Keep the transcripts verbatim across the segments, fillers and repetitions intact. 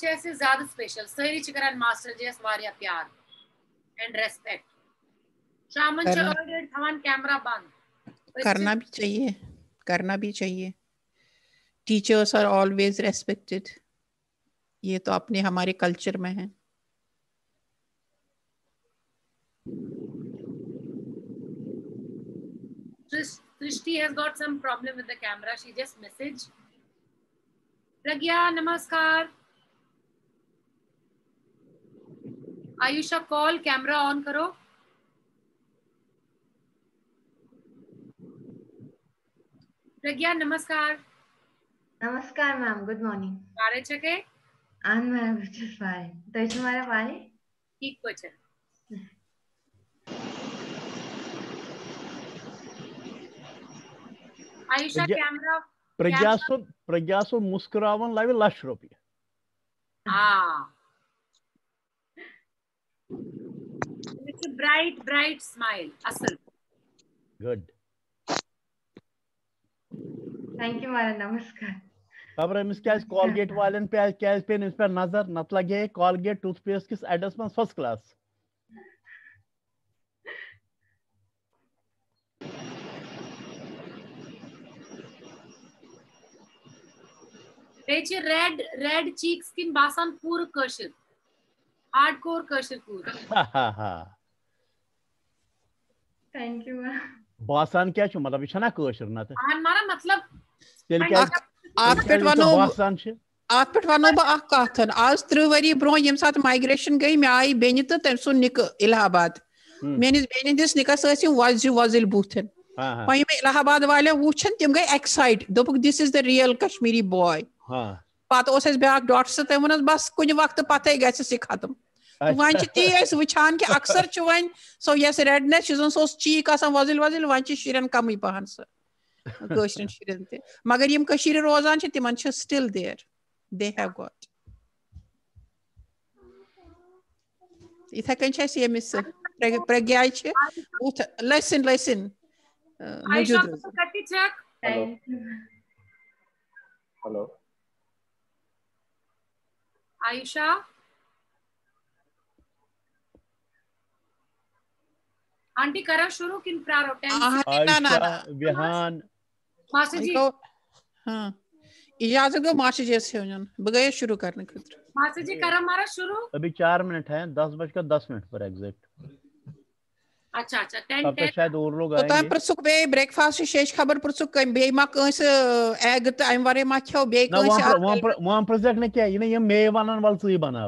से ज्यादा स्पेशल सारी चिकन मास्टर जी वारिया प्यार एंड रेस्पेक्ट शामन च ऑर्डर थवन कैमरा बंद करना भी चाहिए करना भी चाहिए टीचर्स आर ऑलवेज रेस्पेक्टेड ये तो अपने हमारे कल्चर में है Srishti has got some problem with the camera. She just messaged. Pragya, namaskar. Ayusha, call camera on karo. Pragya, namaskar. Namaskar, ma'am. Good morning. Pare chake? An ma'am, which is fine. तो इसमें हमारा पारे? ठीक कुछ है. Ayusha camera प्रज्ञासु प्रज्ञासु मुस्कुरावन लावे लाख रुपये हाँ it's a bright bright smile असल good thank you मारा नमस्कार खबर है मिस क्या कॉलगेट वालन पे क्या पे इस पर नजर नत लगे कॉलगेट टूथपेस्ट किस एड्रेस में फर्स्ट क्लास बेचे रेड रेड चीक स्किन बासान पूरा कशर हार्डकोर कशर पूरा हा हा हा थैंक यू मैम बासान क्या छु मतलब छना कशर ना तो हमारा मतलब तेल क्या आप पेट वनो बासान छ आप पेट वनो बा अख कथन आज त्रि वरी ब्रो यम साथ माइग्रेशन गई मैं आई बेनि तो तम सु निक इलाहाबाद मेनिस बेनि दिस निकस अछि वज वजिल बूथन वही में इलाहाबाद वाले वुछन तिम गई एक्साइट दोपक this is the real Kashmiri boy हां पत ओस ब्याक डॉक्टर से तमन बस कुछ वक्त पते गस से खत्म तो वन ती वुचान कि अक्सर one so yes redness so cheek आसान वजिल वजिल वन शुरन कम पहन सह कशरन शुरन ते मगर यम कशीर रोजान तिमन still there they have got इथे कन यमिस प्रज्ञा लेसन लेसन मौजूद हेलो आयुषा आंटी करा शुरू किन प्रारो आयुषा विहान मासी जी हां इजाजत दो मासी जी से होन ब गए शुरू करने खतर मासी जी करा हमारा शुरू अभी चार मिनट है दस बजकर दस मिनट पर एग्जैक्ट अच्छा अच्छा टेन तब तक शायद और लोग आएंगे तो प्रसुक बे ब्रेकफास्ट शेष खबर प्रसुक बे मा कंस एग टाइम वारे मा खो बे कंस वहां वहां वहां प्रोजेक्ट ने क्या ये ये मे वनन वाल सुई बना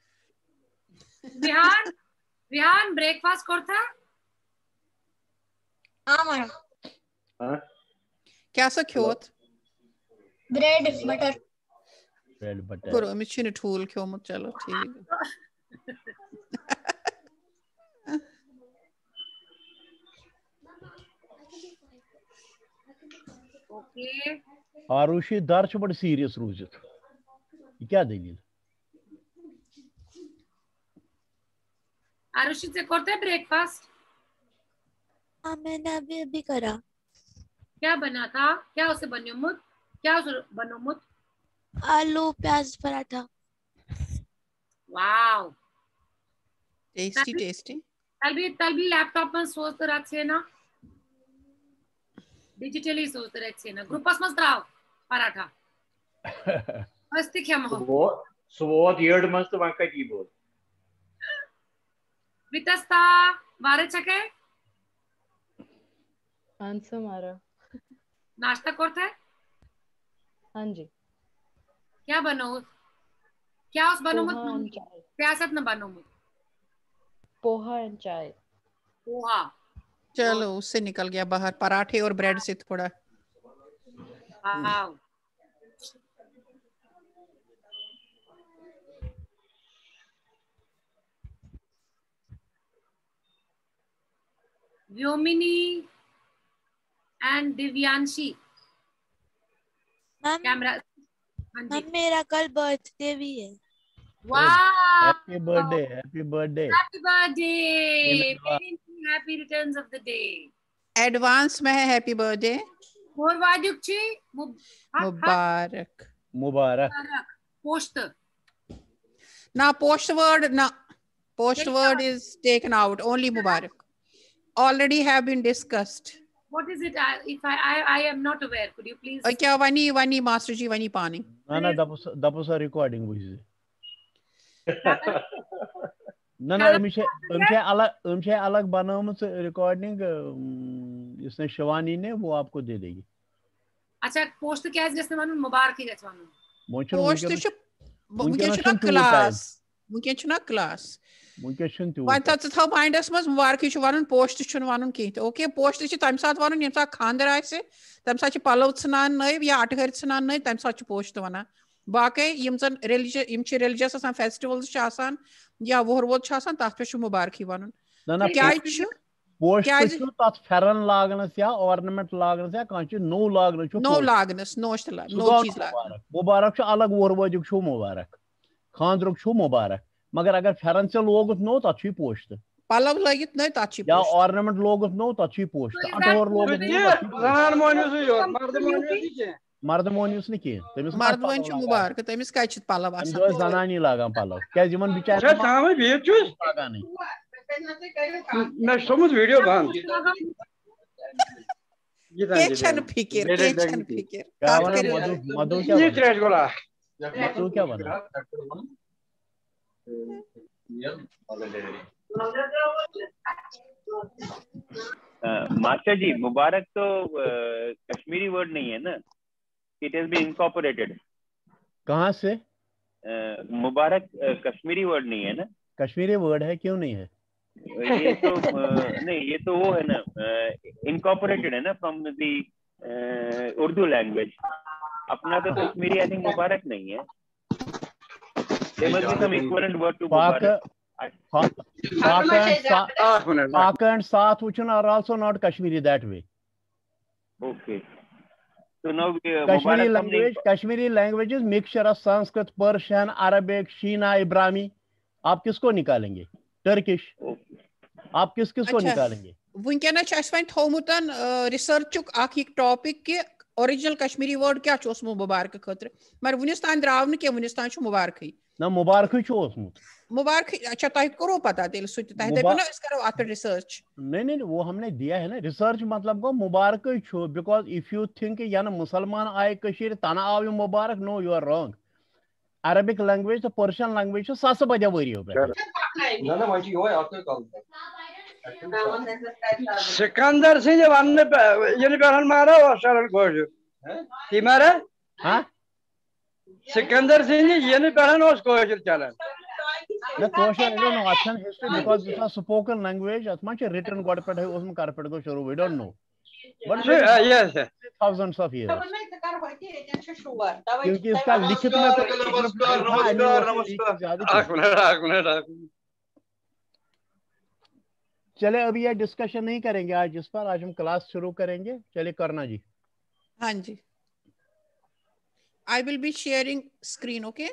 विहान विहान ब्रेकफास्ट करता हां मैम हां क्या सा खोत ब्रेड बटर ब्रेड बटर करो मैं छिन ठूल खो मत चलो ठीक ओके आरुषि दर छ बड़ सीरियस रूजित ये क्या दलील आरुषि से करते हैं ब्रेकफास्ट हाँ मैंने अभी अभी करा क्या बना था क्या उसे बनो मुत क्या उसे बनो मुत आलू प्याज पराठा वाओ टेस्टी टेस्टी तलबी तलबी लैपटॉप में सोच रख से ना डिजिटली सोच रख से ना ग्रुपस में त्राव पराठा मस्ती क्या महो वो स्वोत यर्ड मस्त वाका की बोल वितस्ता वारे चके आंसर मारा नाश्ता करते हैं हाँ जी क्या बनो क्या उस बनो मत प्यासत न बनो मत पोहा एंड चाय पोहा चलो उससे निकल गया बाहर पराठे और ब्रेड से थोड़ा wow Vyomini and Divyanshi camera ma'am मेरा कल बर्थडे भी है वाह happy birthday happy birthday happy birthday happy returns of the day advance में है हैप्पी बर्थडे और वाजुक छी मुबारक मुबारक post Now post word, now post word is taken out. Only Mubarak. Already have been discussed. What is it? I, if I, I I am not aware. Could you please? Okay, Vani Vani Master Ji Vani Pani. ना ना दपस दपस recording बुझे ना ना उम्शे उम्शे अलग उम्शे अलग बनामत recording इसने शिवानी ने वो आपको दे देगी. अच्छा पोस्ट क्या है जिसने मानो मुबारक ही गया मानो. Post तो मुझे चुना class मुझे चुना class. मुझे चुन तू. वहाँ तक था माइंडस में मुबारक ही चुवान post चुन वानुन की तो ओके post इसे तम साथ वानुन यम साथ खानदर आए से तम साथ ची पालव चनान नहीं या आठगर चनान नहीं तम साथ ची post वाना. बाकी यम सन religious यम ची religious आसान festivals चासान या वो हर वो चासान ताश पे शु मुबारक ही वानुन. ना ना क्या इच्छु? पोस्ट पे तात फेरन लागनस या ऑर्नामेंट लागनस या कांची नो लागनस छु नो लागनस नो इश्तला नो चीज लागनस मुबारक छु अलग और वजुक छु मुबारक खानद्रुक छु मुबारक मगर अगर फेरन से लोगुत नो तात छु पोस्ट पलव लगित नहीं तात छु या ऑर्नामेंट लोगुत नो तात छु पोस्ट अटोर लोगुत जनान मोनियस यो मर्द मोनियस के मर्द मोनियस ने के तमिस मर्द वन छु मुबारक तमिस काय छु पलव आसान दो जनानी लागाम पलव क्या जिमन बिचार अच्छा सामे भेज छु लागा नहीं मैं समझ वीडियो बंद के छन फिकिर के छन फिकिर क्या बना मधु मधु क्या ये क्रैश गोला मधु क्या बना मास्टर जी मुबारक तो कश्मीरी वर्ड नहीं है ना. It has been incorporated. कहाँ से? मुबारक कश्मीरी वर्ड नहीं है ना. कश्मीरी वर्ड है क्यों नहीं है? ये तो नहीं ये तो वो है ना इनकॉर्पोरेटेड है ना फ्रॉम द उर्दू लैंग्वेज. अपना तो कश्मीरी आई थिंक मुबारक नहीं है. There must be some equivalent word to mubarak. Pak and Saath which are also not Kashmiri that way. Okay. So now uh, Kashmiri language Kashmiri language is mixture of Sanskrit, Persian, Arabic, Shina, Ibrani. आप किसको निकालेंगे? Turkish. आप किस किस को निकालेंगे? वुनकेन छ अस one थोमुतन रिसर्चुक आख एक टॉपिक के ओरिजिनल कश्मीरी वर्ड क्या छ ओसमु मुबारक खतर मगर वुनिस्तान द्राव न के वुनिस्तान छ मुबारक ही ना मुबारक छ ओसमुत मुबारक अच्छा तय करो पता तेल सुत तय दे ना इस करो आप रिसर्च नहीं नहीं वो हमने दिया है ना रिसर्च मतलब को मुबारक छ बिकॉज़ इफ यू थिंक यानी मुसलमान आए कशीर तना आव मुबारक no you are wrong. Arabic language तो Persian language तो सास बजा वरियो पे ना ना वही हो आपके कॉल सिकंदर सिंह जब हमने ये नहीं पहन मारा वो सरल कोश की मारा हाँ सिकंदर सिंह ये नहीं पहन उस कोश चला ना कोश है नो अच्छा history because this is spoken language as much written god पे है उसमें कार पे को शुरू we don't know but yes thousands of years क्योंकि इसका लिखित में नमस्कार नमस्कार नमस्कार चले अभी ये डिस्कशन नहीं करेंगे आज इस पर. आज हम क्लास शुरू करेंगे. चलिए करना जी. हाँ जी. I will be sharing screen. Okay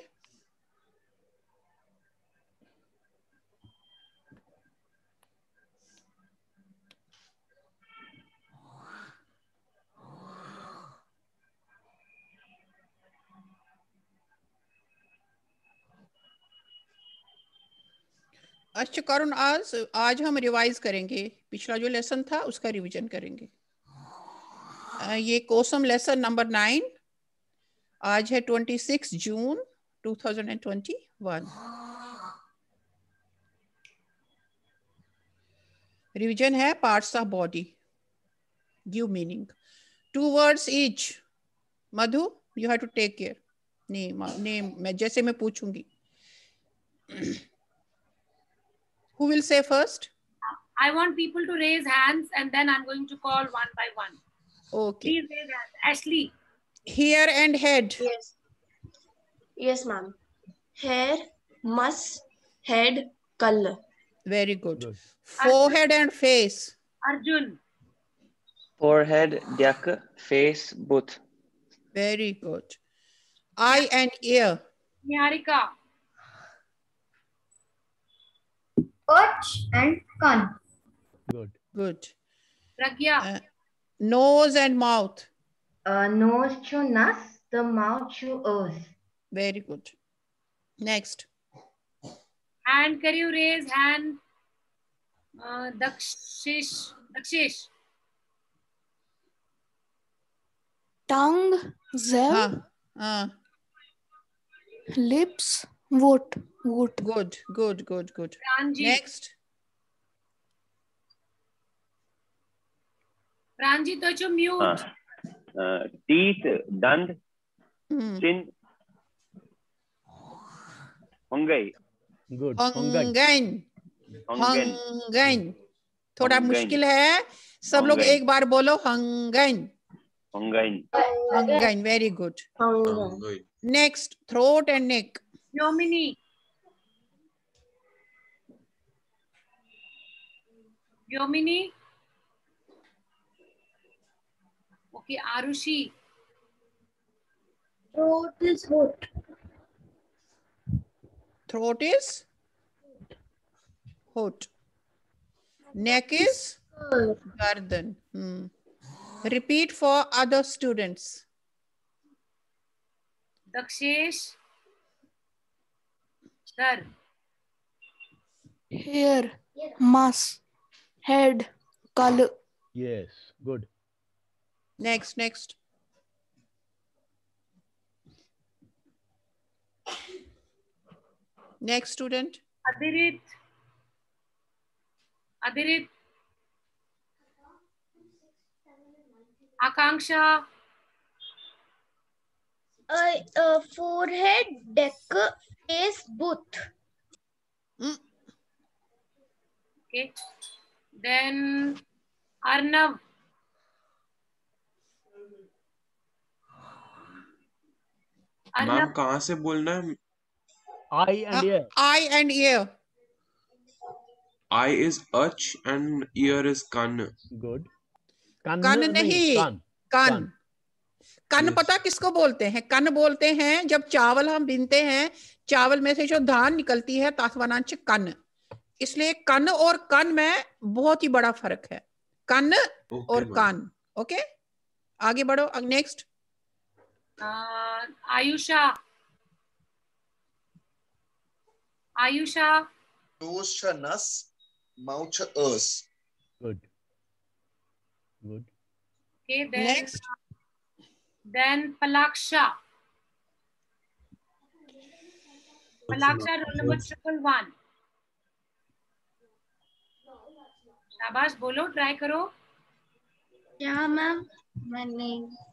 अच्छा करुण आज आज हम रिवाइज करेंगे. पिछला जो लेसन था उसका रिवीजन करेंगे. ये कोसम लेसन नंबर नाइन. आज है छब्बीस जून दो हज़ार इक्कीस. रिवीजन है parts of body. Give meaning. Two words each. Madhu you have to take care. Name name मैं जैसे मैं पूछूंगी. Who will say first? I want people to raise hands and then I'm going to call one by one. Okay. Please raise hands. Ashley. Hair and head. Yes. Yes, ma'am. Hair, mus, head, color. Very good. good. Forehead and face. Arjun. Forehead, yak, face, both. Very good. Eye and ear. Niharika. Urch and con. Good. Good. Pragya. Uh, nose and mouth. Uh, nose to nas, the mouth to ears. Very good. Next. Hand, can you raise hand? Uh, Dakshish. Dakshish. Tongue, zev. हाँ हाँ. Lips, vote. Vote. Good, good, good, good. Pranjit. Next. Pranjit, तो जो mute. हाँ. Teeth, dand, Hmm. chin, hongai. Good. Hongain. Hongain. Hongain. थोड़ा Hongain. मुश्किल है. सब लोग Hongain. एक बार बोलो Hongain. Hongain. Hongain. Very good. Hongain. Next, throat and neck. Yomini. Yomini. Okay, Arushi. Throat is vote. Throat is hot. Neck is garden. Hmm. Repeat for other students. Dakshish. Sir. Hair, mass, head, color. Yes. Good. Next, next. Next student. Adirit. Adirit. Akanksha. Uh, uh, forehead, neck, face, both. Okay. Then Arnav. Ma'am कहाँ से बोलना है? Eye and ear. Eye and ear. Eye is ach and ear is kan. Good. कन नहीं, कान. कन. कन पता किसको बोलते हैं? कन बोलते हैं जब चावल हम बीनते हैं, चावल में से जो धान निकलती है तात्वानांश कन. इसलिए कन और कन में बहुत ही बड़ा फर्क है. कन और कान. ओके, आगे बढ़ो. Next. Ayusha. Ayusha. Nose cha nas, mouth cha us. Good. Good. Okay, then Next. Then Palaksha. Palaksha, roll number triple one. शाबाश, बोलो, ट्राई करो. क्या मैम? मैंने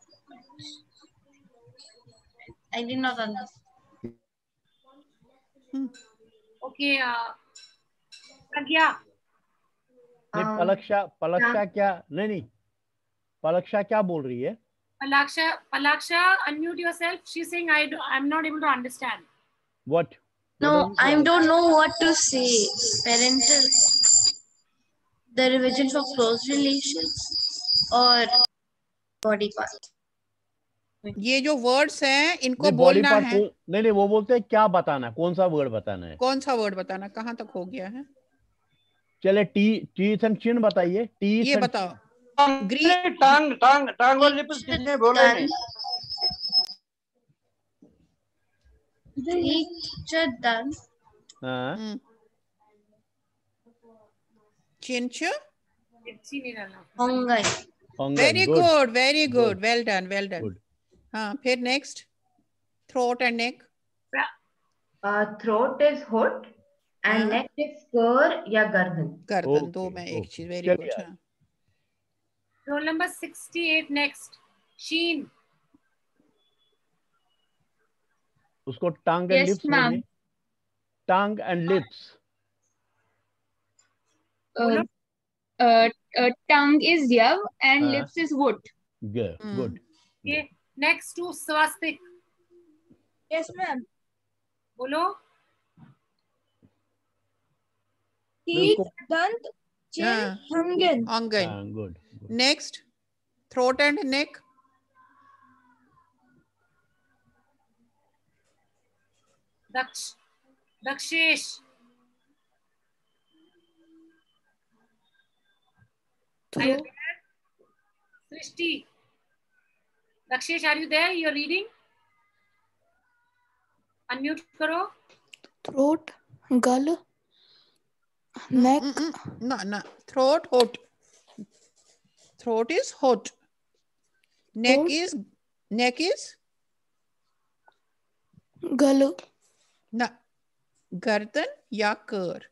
I did not understand. Okay, uh, Pragya. नहीं, पलक्षा पलक्षा क्या? नहीं नहीं, पलक्षा क्या बोल रही है? Palaksha, Palaksha, unmute yourself. She's saying I do, I'm not able to understand. What? No, I don't know what to say. Parental, the revision for close relations or body part. ये जो वर्ड्स हैं इनको नहीं, body बोलना part है. नहीं नहीं, वो बोलते हैं क्या बताना है, कौन सा वर्ड बताना है. कौन सा वर्ड बताना? कहाँ तक हो गया है? चले टी टीथ एंड चिन बताइए. टीथ ये बताओ. ग्रीन टांग टांग टांग और लिप्स किसने बोला नहीं? Teeth, done. हाँ. चिन च. Hongai. Very good, very good. Well done, well done. हाँ, फिर next. Throat and neck. Uh, throat is hot and neck is spur या गर्दन. गर्दन, दो में एक चीज. Very good. हाँ. Roll number sixty-eight next. Sheen. उसको tongue and Yes, lips ma'am. में. Tongue and lips. Uh, uh, uh, tongue is yav and हाँ. lips is wood. Good. Good. Okay, next to swastik. Yes, ma'am. बोलो. Teeth, dant, chin, हाँ. hangen. Angan. हाँ, good. Next. Throat and neck. Daksh. Dakshish. Are you there? Srishti. Dakshish, are you there? You're reading? Unmute करो. Throat, Gully. Neck. Mm, mm, mm. No, no. Throat, hot. Throat is hot. Neck Hot. is neck is Gully. ना गर्दन या कर.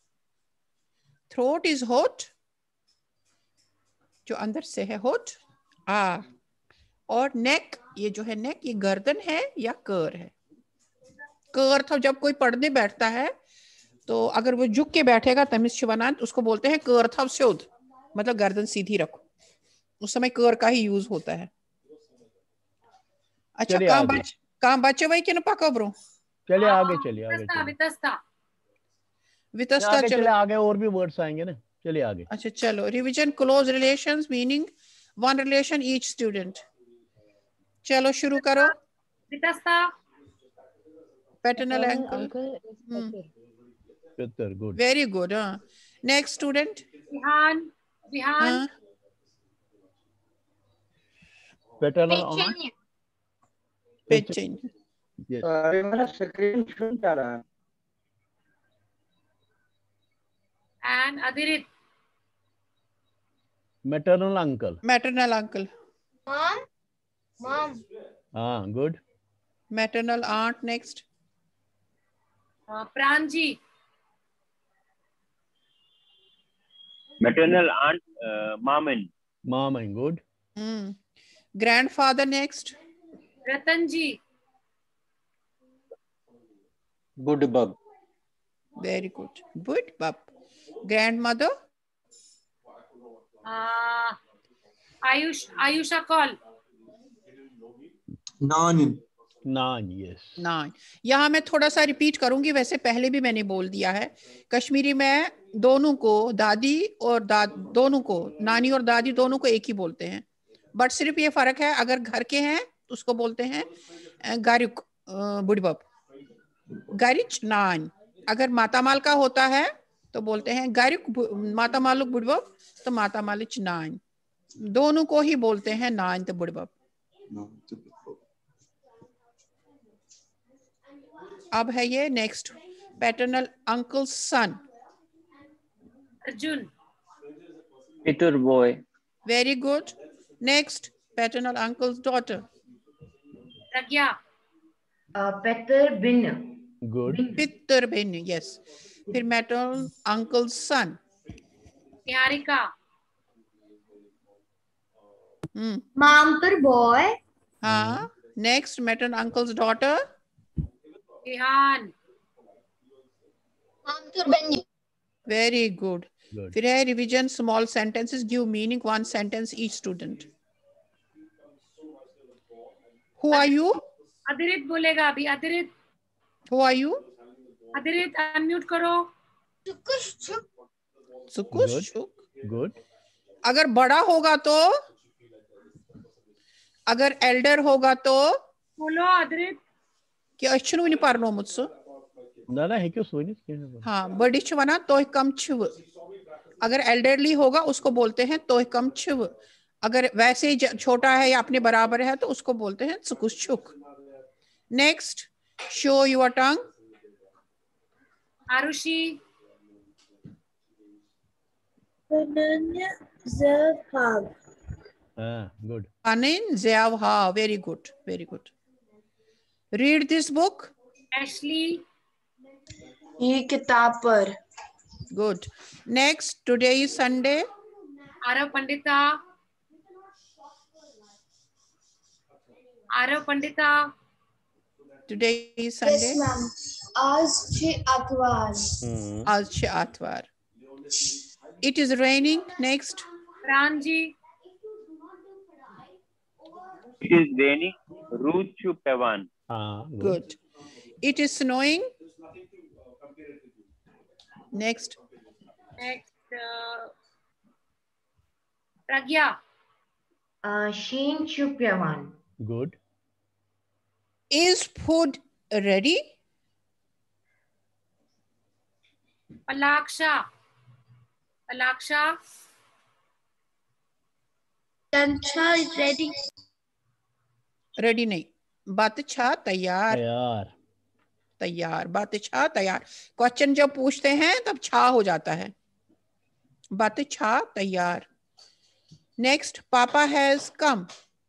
Throat is hot, जो अंदर से है hot आ, और नेक, ये जो है नेक, ये गर्दन है या कर है. कर था जब कोई पढ़ने बैठता है तो अगर वो झुक के बैठेगा तमिज शिवानान, तो उसको बोलते हैं कर था स्योद, मतलब गर्दन सीधी रखो. उस समय कर का ही यूज होता है. अच्छा, काम बच काम बचे भाई कि ना पका ब्रो. चलिए आगे चलिए आगे वितस्ता चलिए वितस्ता वितस्ता. आगे चलो चले आगे, और भी वर्ड्स आएंगे ना. चलिए आगे. अच्छा चलो. Revision close relations meaning one relation each student. चलो शुरू करो. Vitasta paternal Paternal uncle. uncle is Peter. Peter, good. Very good. हाँ, नेक्स्ट स्टूडेंट. विहान विहान हाँ, Paternal aunt. पेचिन. Yes. अरे मेरा स्क्रीन सुन क्या रहा है. And Adirit Maternal uncle. Maternal uncle. Mom. Mom. Ah, good. Maternal aunt. Next. Pranji Maternal aunt, uh, maman. Mom and good. Grandfather. Next. Ratan ji Good bub. Very good. गुड बब. Grandmother. Ayush Ayusha कॉल Nan. Nan, yes. नाइन. यहाँ मैं थोड़ा सा रिपीट करूंगी, वैसे पहले भी मैंने बोल दिया है. कश्मीरी में दोनों को दादी और दाद दोनों को नानी और दादी दोनों को एक ही बोलते हैं, बट सिर्फ ये फर्क है, अगर घर के हैं तो उसको बोलते हैं गारिक बुढ़बब, गारिच नान. अगर माता माल का होता है तो बोलते हैं गारिक माता मालुक बुढ़बब, तो माता मालिच नान. दोनों को ही बोलते हैं नान तो बुढ़बब. अब है ये next. Paternal uncle son. Arjun Peter boy. Very good. Next. Paternal uncle's daughter. Pragya Peter bin. Good. पितर बिन. यस. फिर maternal uncle son. Niharika hmm. Mamtur boy. हाँ. Next. Maternal uncle's daughter. Vihaan Mamtur ben. Very good. Good. फिर है revision small sentences give meaning one sentence each student. Who are you. Adirit बोलेगा अभी. Adirit who are you. Adirit unmute करो. सुकुश. Good. Good. अगर बड़ा होगा तो, अगर एल्डर होगा तो बोलो अदिरित. कि अच्छु नहीं पारनो मुझसे. ना ना है क्यों सोनी. हाँ, बड़ी वना तो कम छिव. अगर एल्डरली होगा उसको बोलते हैं तो कम छिव. अगर वैसे ही छोटा है या अपने बराबर है तो उसको बोलते हैं सुकुश छुक. Next. Show your tongue. Arushi Ah, good. Anin Ziavha. Very good. Very good. Read this book. Ashley ये किताब पर. Good. Next. Today is Sunday. Aarav Pandita Aarav Pandita Today is Sunday. Yes, ma'am. आज छह अखबार. आज छह आतवार. It is raining. Next. Pranji It is raining. Ruchu Pevan. Ah, good. Good. It is snowing. Next. Next Pragya Sheen Chupyavan. Good. Is food ready? Palaksha Palaksha Tancha is ready. Ready नहीं. बात छा तैयार. यार. तैयार, बत छा तैयार। क्वेश्चन जब पूछते हैं तब छा हो जाता है, बत छा तैयार। Next, papa has come.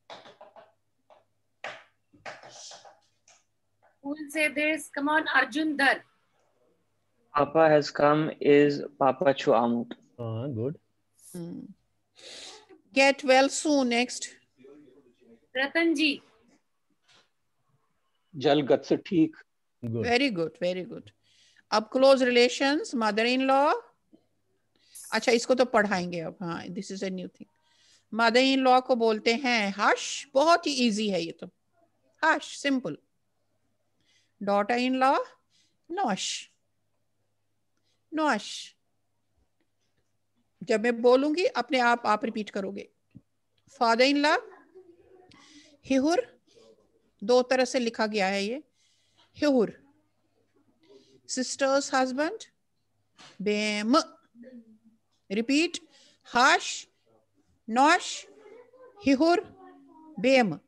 Who will say this? Come on, Arjun Dhar. Papa has come is Papa Chuamut. Uh, good. Hmm. Get well soon. Next. Ratanji. जल गत से ठीक। Good. Very good, very good. अब close relations, mother-in-law. अच्छा, इसको तो पढ़ाएंगे अब। हाँ, this is a new thing. Mother-in-law को बोलते हैं hush. बहुत ही easy है ये तो। Hush, simple. Daughter-in-law, nosh. Nosh. जब मैं बोलूंगी अपने आप आप रिपीट करोगे। Father-in-law, हिहुर, दो तरह से लिखा गया है ये, हिहुर। Sister's husband, बेम। Repeat, hash, nosh, हिहुर, बेम।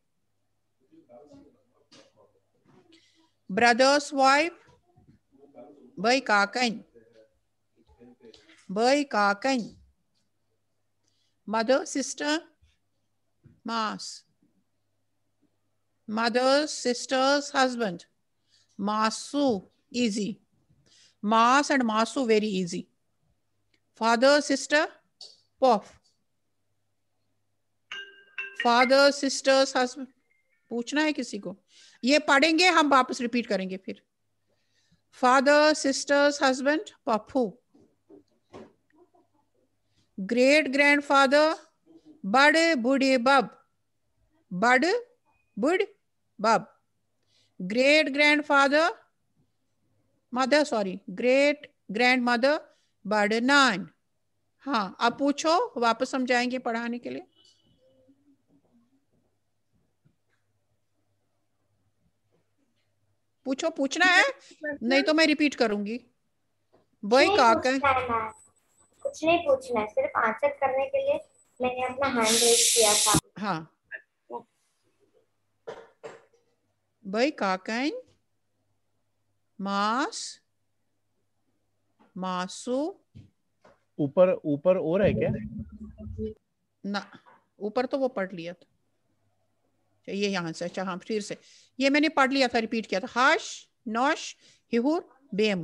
Brother's wife, bai kakan, bai kakan। Mother, sister, mas। Mother's sister's husband, masu, easy. Mas and masu, very easy. Father, sister, pof। Father, sister's husband, पूछना है किसी को? ये पढ़ेंगे हम, वापस रिपीट करेंगे फिर। Father, sister's husband, Pappu. Great grandfather, बड़े बूढ़े बब, बड़ बुढ़ बब। Great grandfather, mother, sorry, great grandmother, बड़ नान। हाँ, अब पूछो, वापस हम जाएंगे पढ़ाने के लिए। पूछो, पूछना है, नहीं तो मैं रिपीट करूंगी। भाई काका, कुछ नहीं पूछना है, सिर्फ आंसर करने के लिए मैंने अपना हैंड रेज किया था। हाँ, भाई काकन, मास, मासू। ऊपर ऊपर और है क्या? ना, ऊपर तो वो पढ़ लिया था। ये यहाँ से, अच्छा हाँ, फिर से ये मैंने पढ़ लिया था, रिपीट किया था। हाश, नौश, हिहुर, बेम।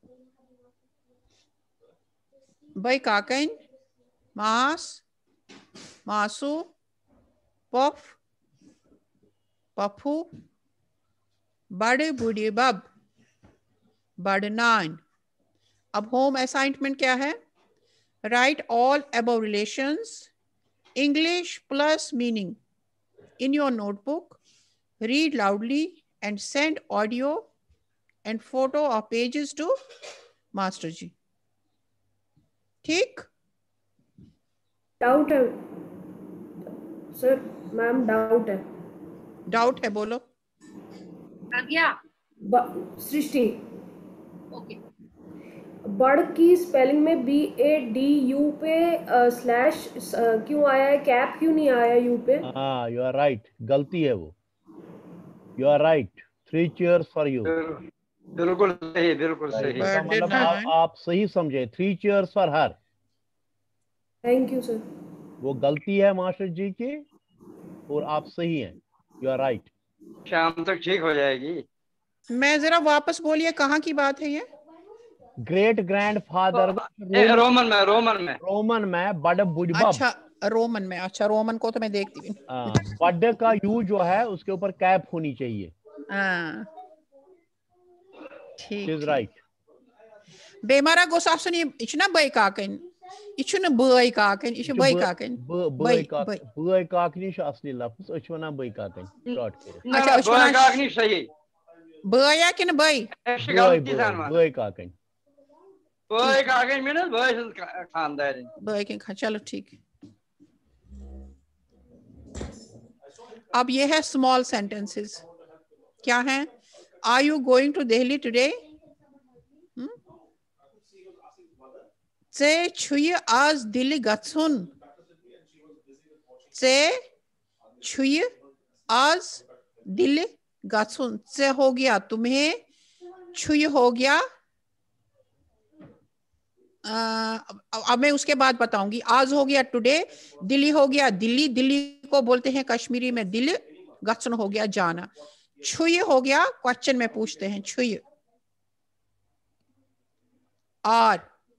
भाई काकन, मास, मासू, पफ, पफू, बड़े बूढ़े बब, बड़नान। अब होम असाइनमेंट क्या है? Write all above relations, English plus meaning in your notebook. Read loudly and send audio and photo of pages to master ji. ठीक? डाउट है सर, मैम डाउट है। डाउट है, बोलो। प्रज्ञा, सृष्टि, ओके। बड़ की स्पेलिंग में बी ए डी यू पे slash क्यों आया है, कैप क्यों नहीं आया यू पे? हाँ, यू आर राइट, गलती है वो। You are right. Three cheers for you. बिल्कुल सही, बिल्कुल सही। मतलब आप, आप सही समझे। Three cheers for her. Thank you sir. वो गलती है मास्टर जी की और आप सही हैं। You are right. शाम तक ठीक हो जाएगी। मैं जरा वापस बोलिए, कहाँ की बात है ये? ग्रेट ग्रैंड फादर, रोमन में, रोमन में, रोमन में बड़ बुढ़। अच्छा, रोमन में। अच्छा, रोमन को तो मैं देखती हूँ। बड़ का यू जो है उसके ऊपर कैप होनी चाहिए। हाँ, ठीक, राइट। बेमारा गोसाफसनी इचना बाई काकन, इचना बाई काकन, इच बाई काकन, बाई काकन, बाई काकनी श असली लफ्ज, अच वना बाई काकन शॉर्ट करो। अच्छा, अच वना काकनी सही। बाया कि न बाई? बाई बाई काकन। बाई काकन में ना बाई खानदार। बाई के खा, चलो ठीक। अब ये है स्मॉल सेंटेंसेस। क्या है? Are you going to Delhi today? से छुई आज दिल्ली गत्सुन। से छुई आज दिल्ली गत्सुन। से हो गया तुम्हें छुय हो गया, आ, अब मैं उसके बाद बताऊंगी। आज हो गया टुडे, दिल्ली हो गया दिल्ली, दिल्ली को बोलते हैं कश्मीरी में दिल, गचन हो गया जाना। छुय हो गया क्वेश्चन में पूछते हैं छुय। आर,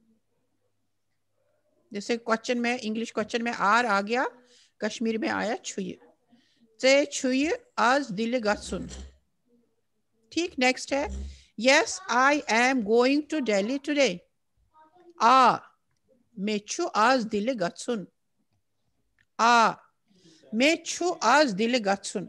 जैसे क्वेश्चन में इंग्लिश क्वेश्चन में आर आ गया, कश्मीर में आया छुय। से छुय आज दिल गचन। ठीक, नेक्स्ट है yes I am going to Delhi today. आ मे छु आज दिल गचन। आ मे छु आज दिल गचन।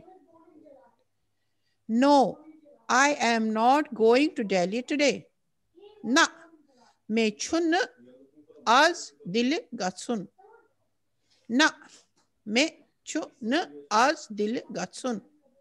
No I am not going to Delhi today. ना मे छु न आज दिल गचन। ना मे छु न आज दिल गचन।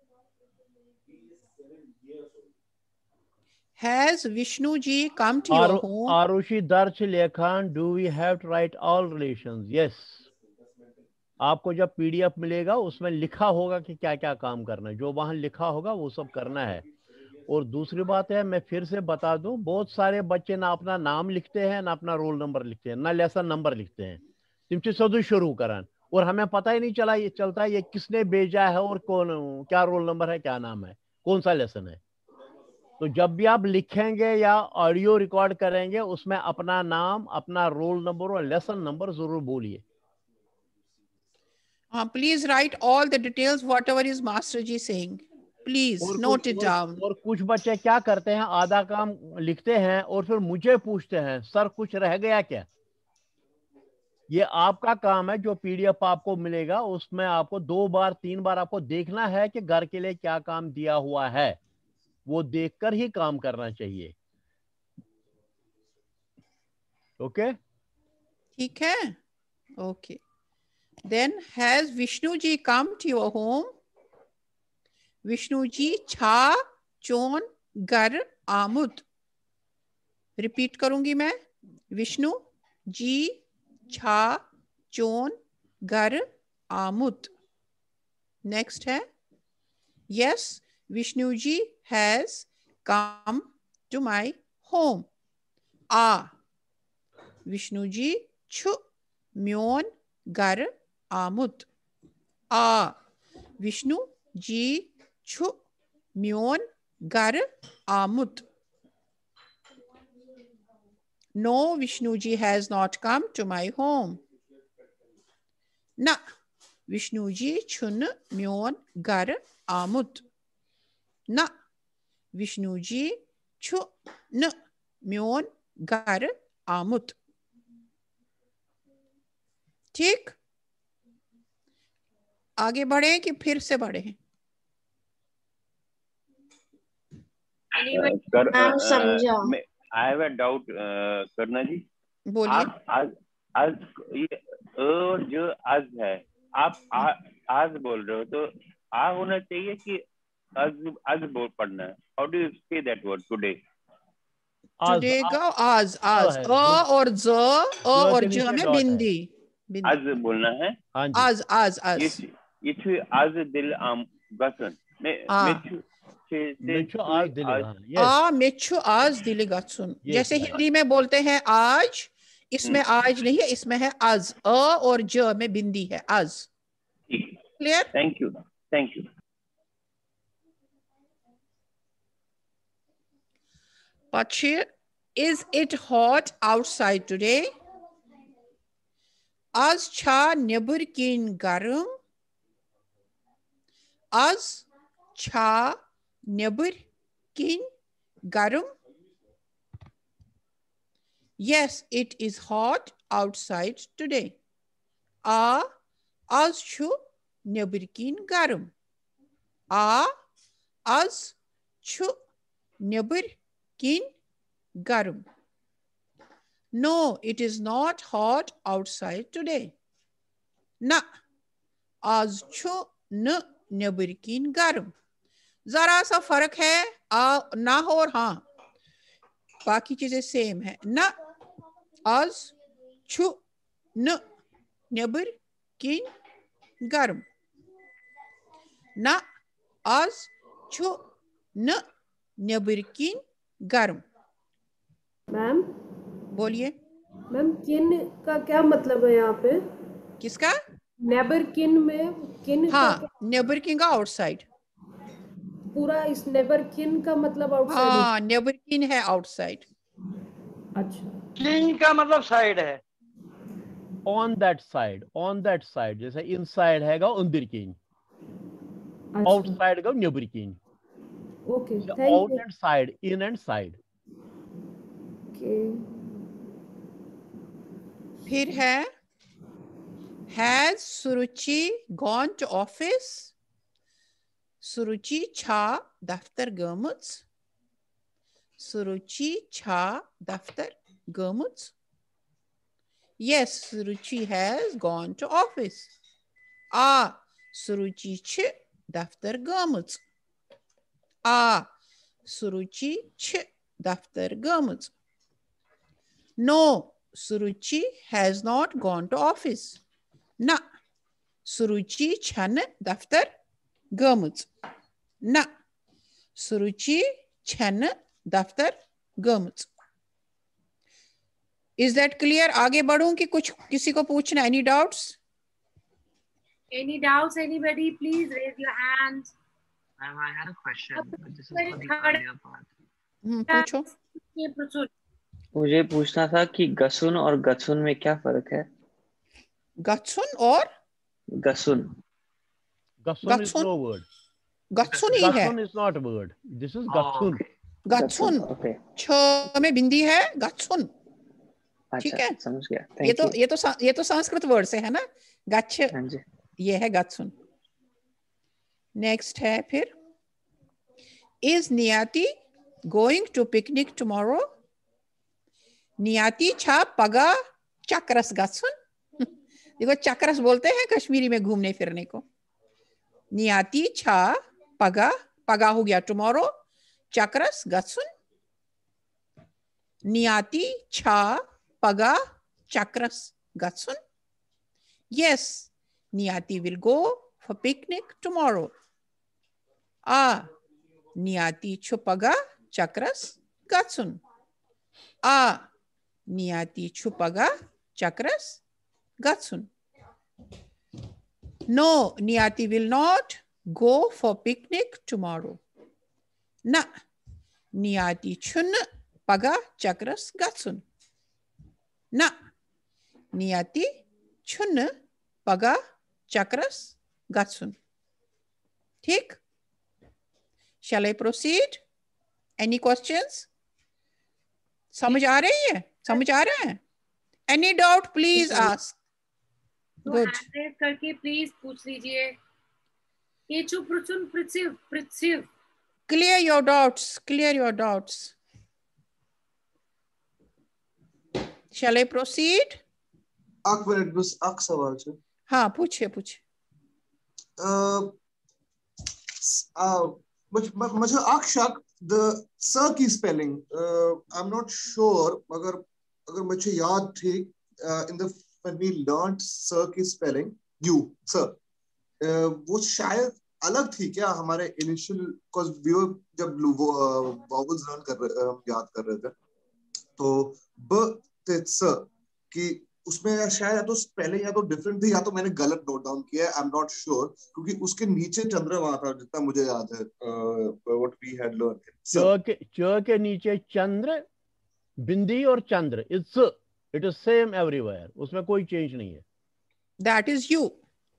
Has Vishnu ji come to your home? Arushi Darsh Lekhan, do we have to write all relations? Yes. आपको जब पीडीएफ मिलेगा उसमें लिखा होगा कि क्या क्या काम करना है, जो वहां लिखा होगा वो सब करना है। और दूसरी बात है, मैं फिर से बता दूं, बहुत सारे बच्चे ना अपना नाम लिखते हैं ना अपना रोल नंबर लिखते हैं ना लेसन नंबर लिखते हैं। तुमसे सदु शुरू करन और हमें पता ही नहीं चला ये चलता है ये किसने भेजा है और कौन, क्या रोल नंबर है, क्या नाम है, कौन सा लेसन है। तो जब भी आप लिखेंगे या ऑडियो रिकॉर्ड करेंगे उसमें अपना नाम, अपना रोल नंबर और लेसन नंबर जरूर बोलिए। Please write all the details whatever is master ji saying, please note it down. और कुछ बच्चे क्या करते हैं, आधा काम लिखते हैं और फिर मुझे पूछते हैं सर कुछ रह गया क्या। ये आपका काम है, जो पीडीएफ आपको मिलेगा उसमें आपको दो बार तीन बार आपको देखना है कि घर के लिए क्या काम दिया हुआ है, वो देखकर ही काम करना चाहिए। ओके, ठीक है, okay. Then has Vishnu ji come to your home? Vishnu ji छा चोन घर आमुद। रिपीट करूंगी मैं, विष्णु जी छा चोन घर आमुद। नेक्स्ट है yes Vishnu ji has come to my home. A Vishnu ji chu myon gar amut. A Vishnu ji chu myon gar amut. No, Vishnu ji has not come to my home. Na Vishnu ji chun myon gar amut. ना विष्णु जी छु न म्योन घर आमुत। ठीक, आगे बढ़े कि फिर से बढ़े? मैम समझा। आई हैव अ डाउट करना जी। बोलिए। आप आज आज ये और जो आज है, आप आ, आज बोल रहे हो तो आ होना चाहिए कि आज आज बोल पढ़ना है। How do you say that word today? Today का आज आज अ और ज अ और ज में बिंदी आज बोलना है। आज आज आज ये ये आज दिल आम गसन ने मिछु मिछु आज दिल आ मिछु आज दिल गसन। जैसे हिंदी में बोलते हैं आज, इसमें आज नहीं है, इसमें है आज, अ और ज में बिंदी है आज। Clear? Thank you, thank you. Pachir, is it hot outside today? Az cha nebur kin garum? Az cha nebur kin garum? Yes, it is hot outside today. A az chu nebur kin garum? A az chu nebur kin garum? No, it is not hot outside today. Na az chu न nebur kin garum. जरा सा फर्क है, आ ना हो और हाँ, बाकी चीजें सेम है। न आज छु न nebur kin garum. Na az chu न nebur kin गर्म। मैम बोलिए मैम, किन का क्या मतलब है यहाँ पे? किसका? नेबर किन में किन का हाँ, क्या? नेबर किन का आउटसाइड। पूरा इस नेबर किन का मतलब आउटसाइड है? हाँ, नेबर किन है आउटसाइड। अच्छा, किन का मतलब साइड है। On that side, on that side, जैसे इनसाइड हैगा अंदर किन, आउटसाइड का नेबर किन। Okay, thank out you. And side, in and side. Okay, फिर है has Suruchi gone to office? Suruchi छा दफ्तर गमच? सुरुचि छा दफ्तर गमच? Yes, Suruchi has gone to office. आ सुरुचि छ दफ्तर गमच? आ सुरुचि छ दफ्तर गमच? No, Suruchi has not gone to office. ना सुरुचि छन दफ्तर गमच? ना सुरुचि छन दफ्तर गमच? Is that clear? आगे बढ़ूं कि कुछ किसी को पूछना? Any doubts? Any doubts? Anybody? Please raise your hand. Ma'am, I had a question, but this is Very for the third- earlier part. हम्म, पूछो। ये प्रचुर। मुझे पूछना था कि गसुन और गत्सुन में क्या फर्क है? गत्सुन और गसुन। Gatsun is Gatsun? no word. गत्सुन ही है। Gatsun is not a word. This is Gatsun. गत्सुन। ओके, छ में बिंदी है, गत्सुन। ठीक अच्छा है, समझ गया। ये थैंक तो यू। ये तो सा- ये तो संस्कृत वर्ड से है ना, गच्छ। हाँ जी। ये है गत्सुन। नेक्स्ट है फिर, is Niyati going to picnic tomorrow? Niyati छा पगा चक्रस गत्सुन? देखो चक्रस बोलते हैं कश्मीरी में घूमने फिरने को। नियाति छा पगा, पगा हो गया टुमारो, चक्रस गत्सुन? नियाति छा पगा चक्रस गत्सुन? Yes, Niyati will go for picnic tomorrow. आ नियाति छुपगा चक्रस गत्सुन? आ नियाति छुपगा चक्रस गत्सुन? No, Niyati will not go for picnic tomorrow. Na Niyati chun paga chakras gatsun? Na Niyati chun paga chakras gatsun? ठीक? Shall I proceed? Any questions? समझ आ रही है? समझ आ रहा है? Any doubt? Please ask. तो Good. hand raise करके please पूछ लीजिए। केचु प्रचुन Prithvi Prithvi. Clear your doubts. Clear your doubts. Shall I proceed? एक मिनट बस एक सवाल है। हाँ पूछे पूछे। अ मुझे मुझे एक शक द स की spelling I am not sure, मगर अगर मुझे याद थी in the when we learned sir की spelling you sir uh, वो शायद अलग थी क्या हमारे initial cause we were जब vowels learn कर रहे uh, याद कर रहे थे तो ब ते स कि उसमें शायद या तो स्पेलिंग या तो डिफरेंट थी या तो मैंने गलत नोट डाउन किया आई एम नॉट श्योर, क्योंकि उसके नीचे चंद्र वहां था जितना मुझे याद है व्हाट वी हैड लर्न। च के च के नीचे चंद्र बिंदी और चंद्र it's it is same everywhere, उसमें कोई चेंज नहीं है। That is you.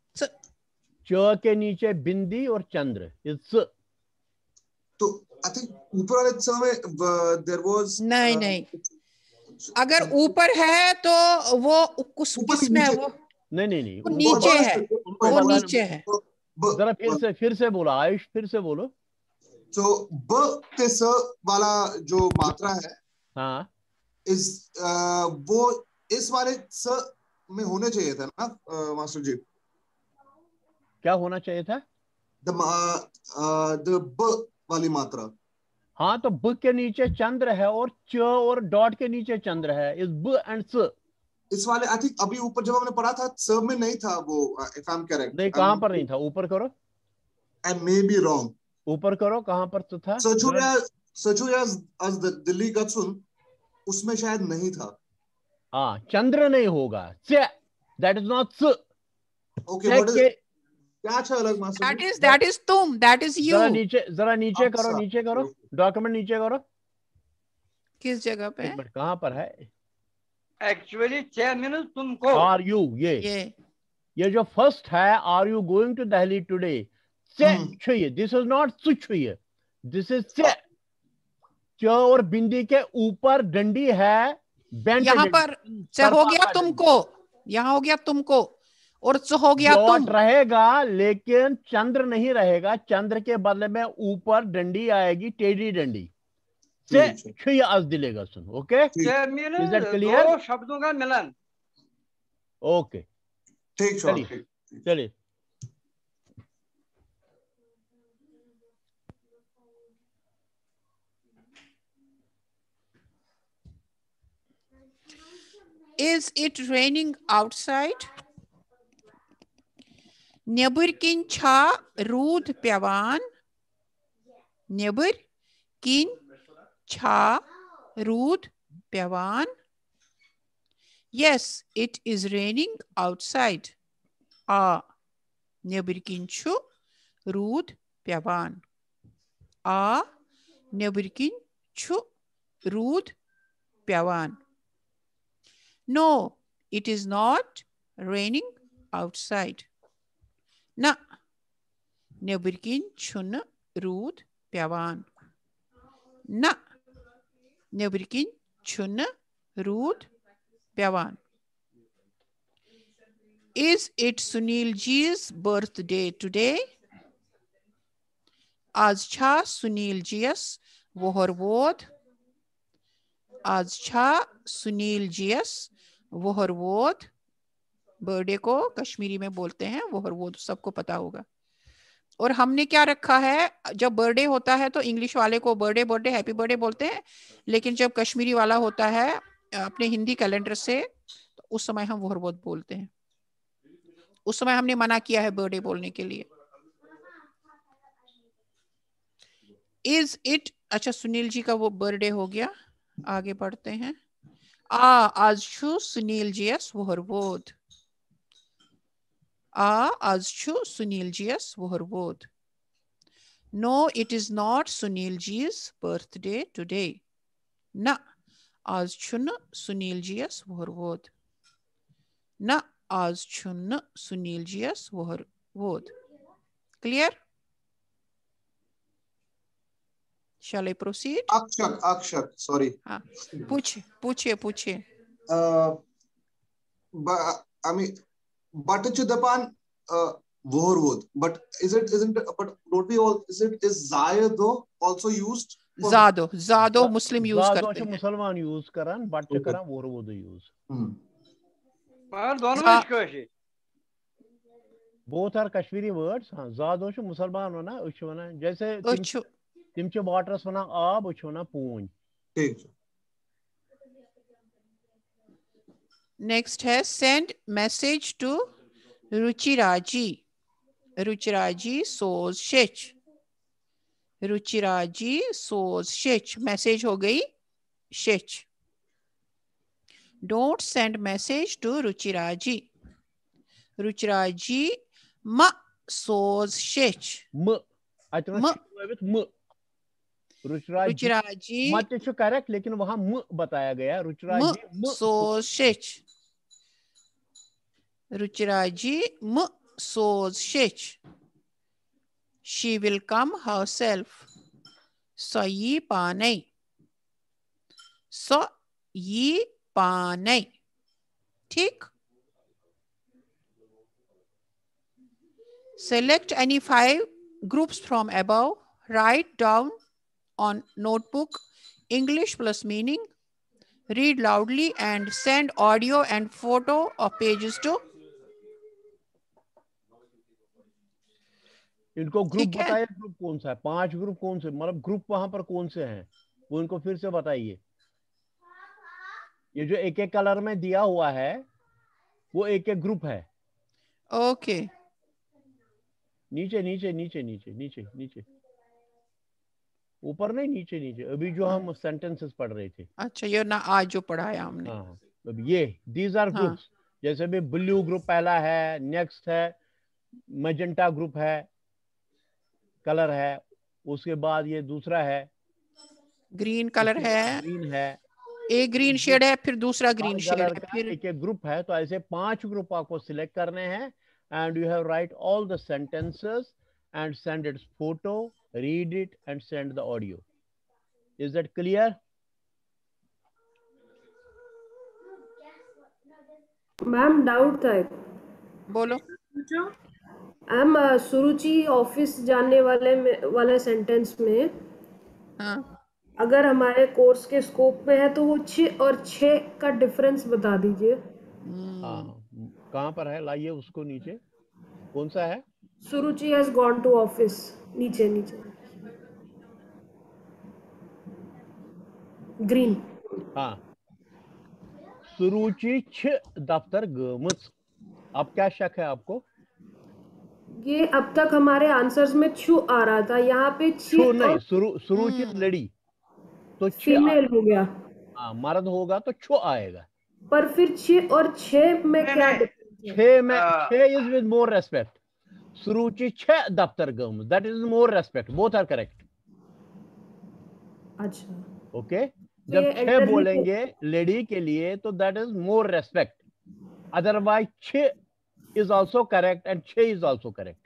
च के नीचे बिंदी और चंद्र इट्स। तो आई थिंक ऊपर वाले च में देयर वाज नहीं uh, नहीं अगर ऊपर है तो वो कुछ किसमें है वो? नहीं नहीं नहीं वो नीचे है, वो नीचे है। जरा फिर से फिर से बोलो आयुष, फिर से बोलो। तो ब ते स वाला जो मात्रा है हाँ इस वो इस वाले स में होने चाहिए था ना मास्टर जी? क्या होना चाहिए था? द द ब वाली मात्रा। हाँ तो ब के नीचे चंद्र है और च और डॉट के नीचे चंद्र है, इस ब एंड स। इस वाले आई थिंक अभी ऊपर जब हमने पढ़ा था स में नहीं था वो, इफ आई एम करेक्ट। नहीं कहाँ पर नहीं था? ऊपर करो। I may be wrong. ऊपर करो कहाँ पर तो था? सर्च हो गया, सचू आज आज दिल्ली गचुन उसमें शायद नहीं था। हाँ, चंद्र नहीं होगा, दैट इज नॉट स। ओके, व्हाट इज क्या अच्छा अलग master? That is that is तुम, दैट इज यू। जरा नीचे जरा नीचे करो, नीचे करो, डॉक्यूमेंट नीचे करो। किस जगह पे? कहाँ पर है? एक्चुअली चेयरमैन तुमको आर यू, ये ये ये जो फर्स्ट है, are you going to Delhi today, से दिस इज नॉट सुछुए, दिस इज से। च और बिंदी के ऊपर डंडी है, यहाँ पर च हो गया तुमको, यहाँ हो गया तुमको, और च हो गया तुम रहेगा, लेकिन चंद्र नहीं रहेगा। चंद्र के बदले में ऊपर डंडी आएगी, टेढ़ी डंडी से छुई आज दिलेगा सुन। Okay, is that clear? दो शब्दों का मिलन। ओके, ठीक, चलिए चलिए। Is it raining outside? Nebur kin cha rood pyavan. Nebur kin cha rood pyavan. Yes, it is raining outside. A nebur kin chu rood pyavan. A nebur kin chu rood pyavan. No, it is not raining outside. Na nebirkin chun rood pyavan. Na nebirkin chun rood pyavan. Is it Sunil ji's birthday today? Az cha Sunil ji's vohorvod. Az cha Sunil ji's वोहरवोद। Birthday को कश्मीरी में बोलते हैं वोहरवोद, सबको पता होगा। और हमने क्या रखा है, जब बर्थडे होता है तो इंग्लिश वाले को बर्थडे बर्थडे हैप्पी बर्थडे बोलते हैं, लेकिन जब कश्मीरी वाला होता है अपने हिंदी कैलेंडर से, तो उस समय हम वोहरवोद बोलते हैं। उस समय हमने मना किया है बर्थडे बोलने के लिए। इज इट, अच्छा सुनील जी का वो बर्थडे हो गया, आगे बढ़ते हैं। आ आज छु सुनील जीएस वोहरवोद। आ आज छु सुनील जीएस वोहरवोद। No, it is not Sunil ji's birthday today. ना आज छुन सुनील जीएस वोहरवोद। ना आज छुन सुनील जीएस वोहरवोद। Clear? Shall I proceed? Akshak, Akshak, sorry. हाँ, पूछिए पूछिए पूछिए। Uh, but I mean, Bhattachyudapan, uh, Vorvod. But is it isn't? But don't we all? Is it is Zayado also used? Zado, Zado Muslim use करते हैं। मुसलमान use करन, but करन Vorvod use. पर दोनों इसको है। Both are Kashmiri words. हाँ, Zado शो मुसलमान होना, उच्च होना, जैसे उच्च तिम च वाटरस वना आब, उच्च होना पूंज। ठीक। नेक्स्ट है send message to Ruchiraji. Ruchiraji sows shech. Ruchiraji sows shech. Message हो गई shech. Don't send message to Ruchiraji. Ruchiraji ma sows shech. M. I think म with m. रुचिराजी, रुचिराजी मत तो करेक्ट, लेकिन वहां म बताया गया। रुचिराजी म सोज शेच। रुचिराजी म सोज शेच। She will come herself. So yi panai. So yi panai. ठीक? Select any five groups from above. Write down on notebook English plus meaning. Read loudly and send audio and photo of pages to. इनको group बताइए, group कौन सा है? पांच group कौन से, मतलब ग्रुप वहां पर कौन से हैं वो इनको फिर से बताइए। ये जो एक एक कलर में दिया हुआ है वो एक एक ग्रुप है। ओके नीचे नीचे नीचे नीचे नीचे नीचे ऊपर नहीं, नीचे नीचे, अभी जो हम सेंटेंसेस पढ़ रहे थे। अच्छा, ये ना आज जो पढ़ाया हमने। हाँ, अब ये दीज आर ग्रुप्स। जैसे भी ब्लू ग्रुप पहला है, नेक्स्ट है मैजेंटा ग्रुप है, कलर है, उसके बाद ये दूसरा है ग्रीन कलर है, ग्रीन है, एक ग्रीन शेड है, फिर दूसरा ग्रीन शेड है, फिर एक एक ग्रुप है। तो ऐसे पांच ग्रुप आपको सिलेक्ट करने हैं and you have write all the sentences and send it's photo, read it and send the audio. Is that clear? Ma'am doubt था एक। बोलो। मैम सुरुचि ऑफिस जाने वाले में वाले सेंटेंस में हाँ। अगर हमारे कोर्स के स्कोप में है तो वो छः और छः का डिफरेंस बता दीजिए। हाँ, कहाँ पर है? लाइए उसको नीचे। कौन सा है? Suruchi has gone to office, नीचे नीचे ग्रीन। हाँ, सुरुचि छ दफ्तर गमच। अब क्या शक है आपको? ये अब तक हमारे आंसर्स में छु आ रहा था, यहाँ पे छु नहीं, सुरु सुरुचि लड़ी तो फीमेल हो गया। हाँ, मर्द होगा तो छु आएगा। पर फिर छः और छः में क्या डिफरेंस है? छः में छः is with more respect. Suruchi छ दफ्तर गम, that is more respect, both are correct. अच्छा, ओके। जब छः बोलेंगे लेडी के लिए तो that is more respect. Otherwise छ is also correct and छः is also correct.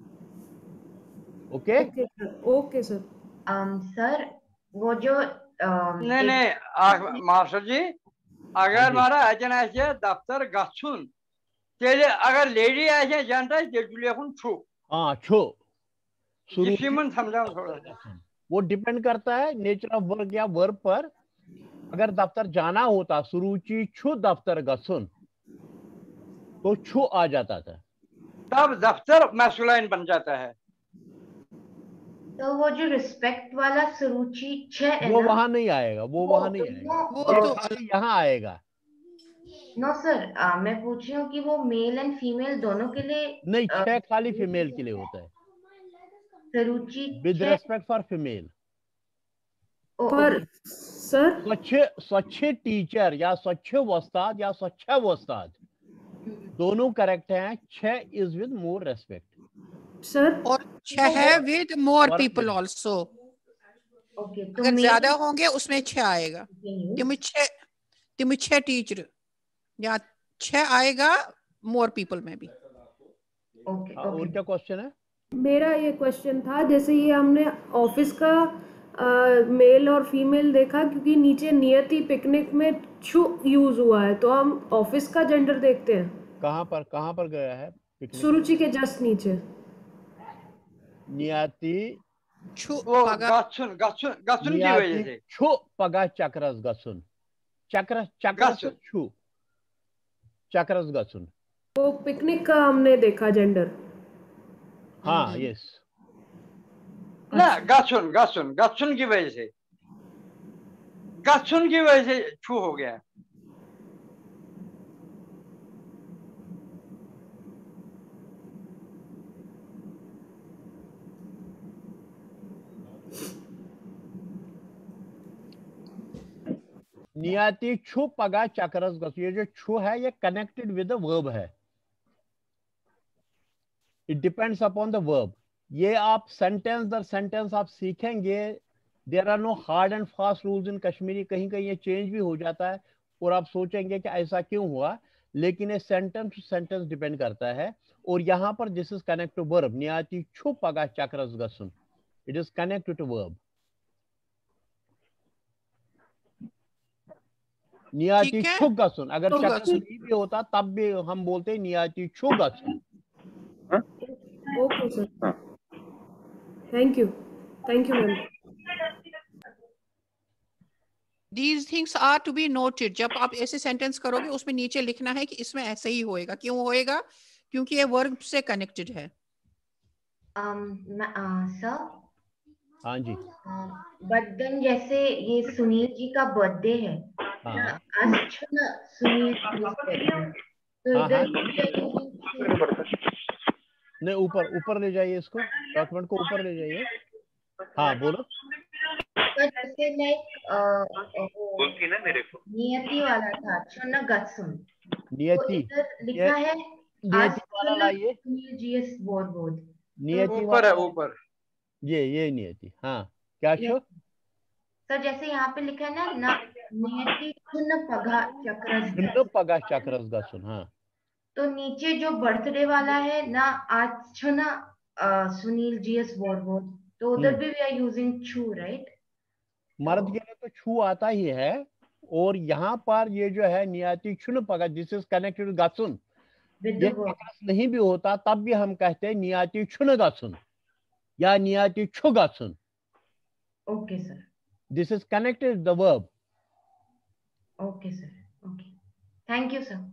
Okay? Okay, okay sir. um sir वो जो um, नहीं नहीं मास्टर जी, अगर हमारा एजन ऐसे दफ्तर गछुन तेरे अगर लेडी ऐसे जानता है जेजुले हुन छु। हाँ, छु इसी में समझाओ थोड़ा सा। वो डिपेंड करता है नेचर ऑफ वर्क या वर्ब पर। अगर दफ्तर जाना होता सुरुचि छु दफ्तर गछुन तो छु आ जाता था, तब दफ्तर मैस्कुलाइन बन जाता है। तो वो जो रिस्पेक्ट वाला सुरुचि छह वो वहां नहीं आएगा, वो वहां नहीं आएगा, वो तो यहाँ आएगा। नो सर, मैं पूछ रही हूँ कि वो मेल एंड फीमेल दोनों के लिए नहीं, छह खाली फीमेल के लिए होता है। Suruchi with respect for female. पर सर स्वच्छ स्वच्छ टीचर या स्वच्छ वस्ताद या स्वच्छ वस्ताद दोनों करेक्ट हैं। छह is with more respect sir, और छह है with more people also. Okay, तो अगर ज्यादा होंगे उसमें छह आएगा। तुम छह तुम छह टीचर या छह आएगा मोर पीपल में भी। ओके, और क्या क्वेश्चन है? मेरा ये क्वेश्चन था, जैसे ये हमने ऑफिस का आ, मेल और फीमेल देखा क्योंकि नीचे नियति पिकनिक में छु यूज हुआ है, तो हम ऑफिस का जेंडर देखते हैं। कहाँ पर कहाँ पर गया है? सुरुचि के जस्ट नीचे नियति छु गछुन गछुन गछुन की वजह से छु पगा चक्रस गछुन, चक्र चक्रस छु चक्रस गछुन। वो पिकनिक का हमने देखा जेंडर। हाँ, यस। ना गछुन गछुन गछुन की वजह से गछुन की वजह से छू हो गया। नियति छु पगा चक्रस गछुन, ये जो छु है ये कनेक्टेड विद द वर्ब है। It depends upon the verb. ये आप सेंटेंस दर सेंटेंस आप सीखेंगे। There are no hard and fast rules in Kashmiri. कहीं कहीं ये चेंज भी हो जाता है और आप सोचेंगे कि ऐसा क्यों हुआ, लेकिन ये सेंटेंस टू सेंटेंस डिपेंड करता है। और यहाँ पर this is connect to verb. Niyati छु पगा चक्रस गछुन, it is connected to verb. Niyati छु गछुन, अगर चक्रस भी होता तब भी हम बोलते नियति छु गछुन। Okay sir, thank you thank you ma'am. These things are to be noted। जब आप ऐसे सेंटेंस करोगे उसमें नीचे लिखना है कि इसमें ऐसे ही होएगा। क्यों होएगा? क्योंकि ये वर्ब से कनेक्टेड है। सर हाँ जी। बट देन जैसे ये सुनील जी का बर्थडे है, हाँ। अच्छा सुनील तो इधर नहीं, ऊपर ऊपर ले जाइए इसको, डॉक्यूमेंट को ऊपर ले जाइए। हाँ बोलो। सर जैसे लाइक बोलती ना मेरे को नियति वाला था चुन गत्सुन, तो नियति, इधर लिखा है आज नियति वाला चुन लाइए, जीएस बोध बोध नियति ऊपर वाला है लाइए। ऊपर। ये ये नियति, हाँ क्या ये शो? सर जैसे यहाँ पे लिखा है ना ना नियति चुन पगा चक्रस भिन्न गत्सुन, पगा चक्रस गसुन, हाँ तो नीचे जो बर्थडे वाला है ना आज छुन सुनील जीएस बोध बोध, तो उधर हम्म। भी वी आर यूजिंग छू राइट? मर्द के लिए तो छू आता ही है, और यहाँ पर ये जो है नियति छुन पगा, दिस इज कनेक्टेड गसुन, ये चक्रस नहीं भी होता तब भी हम कहते हैं नियति छुन गसुन या नियति छु गसुन। Okay sir, this is connected the verb. Okay sir, okay, thank you sir.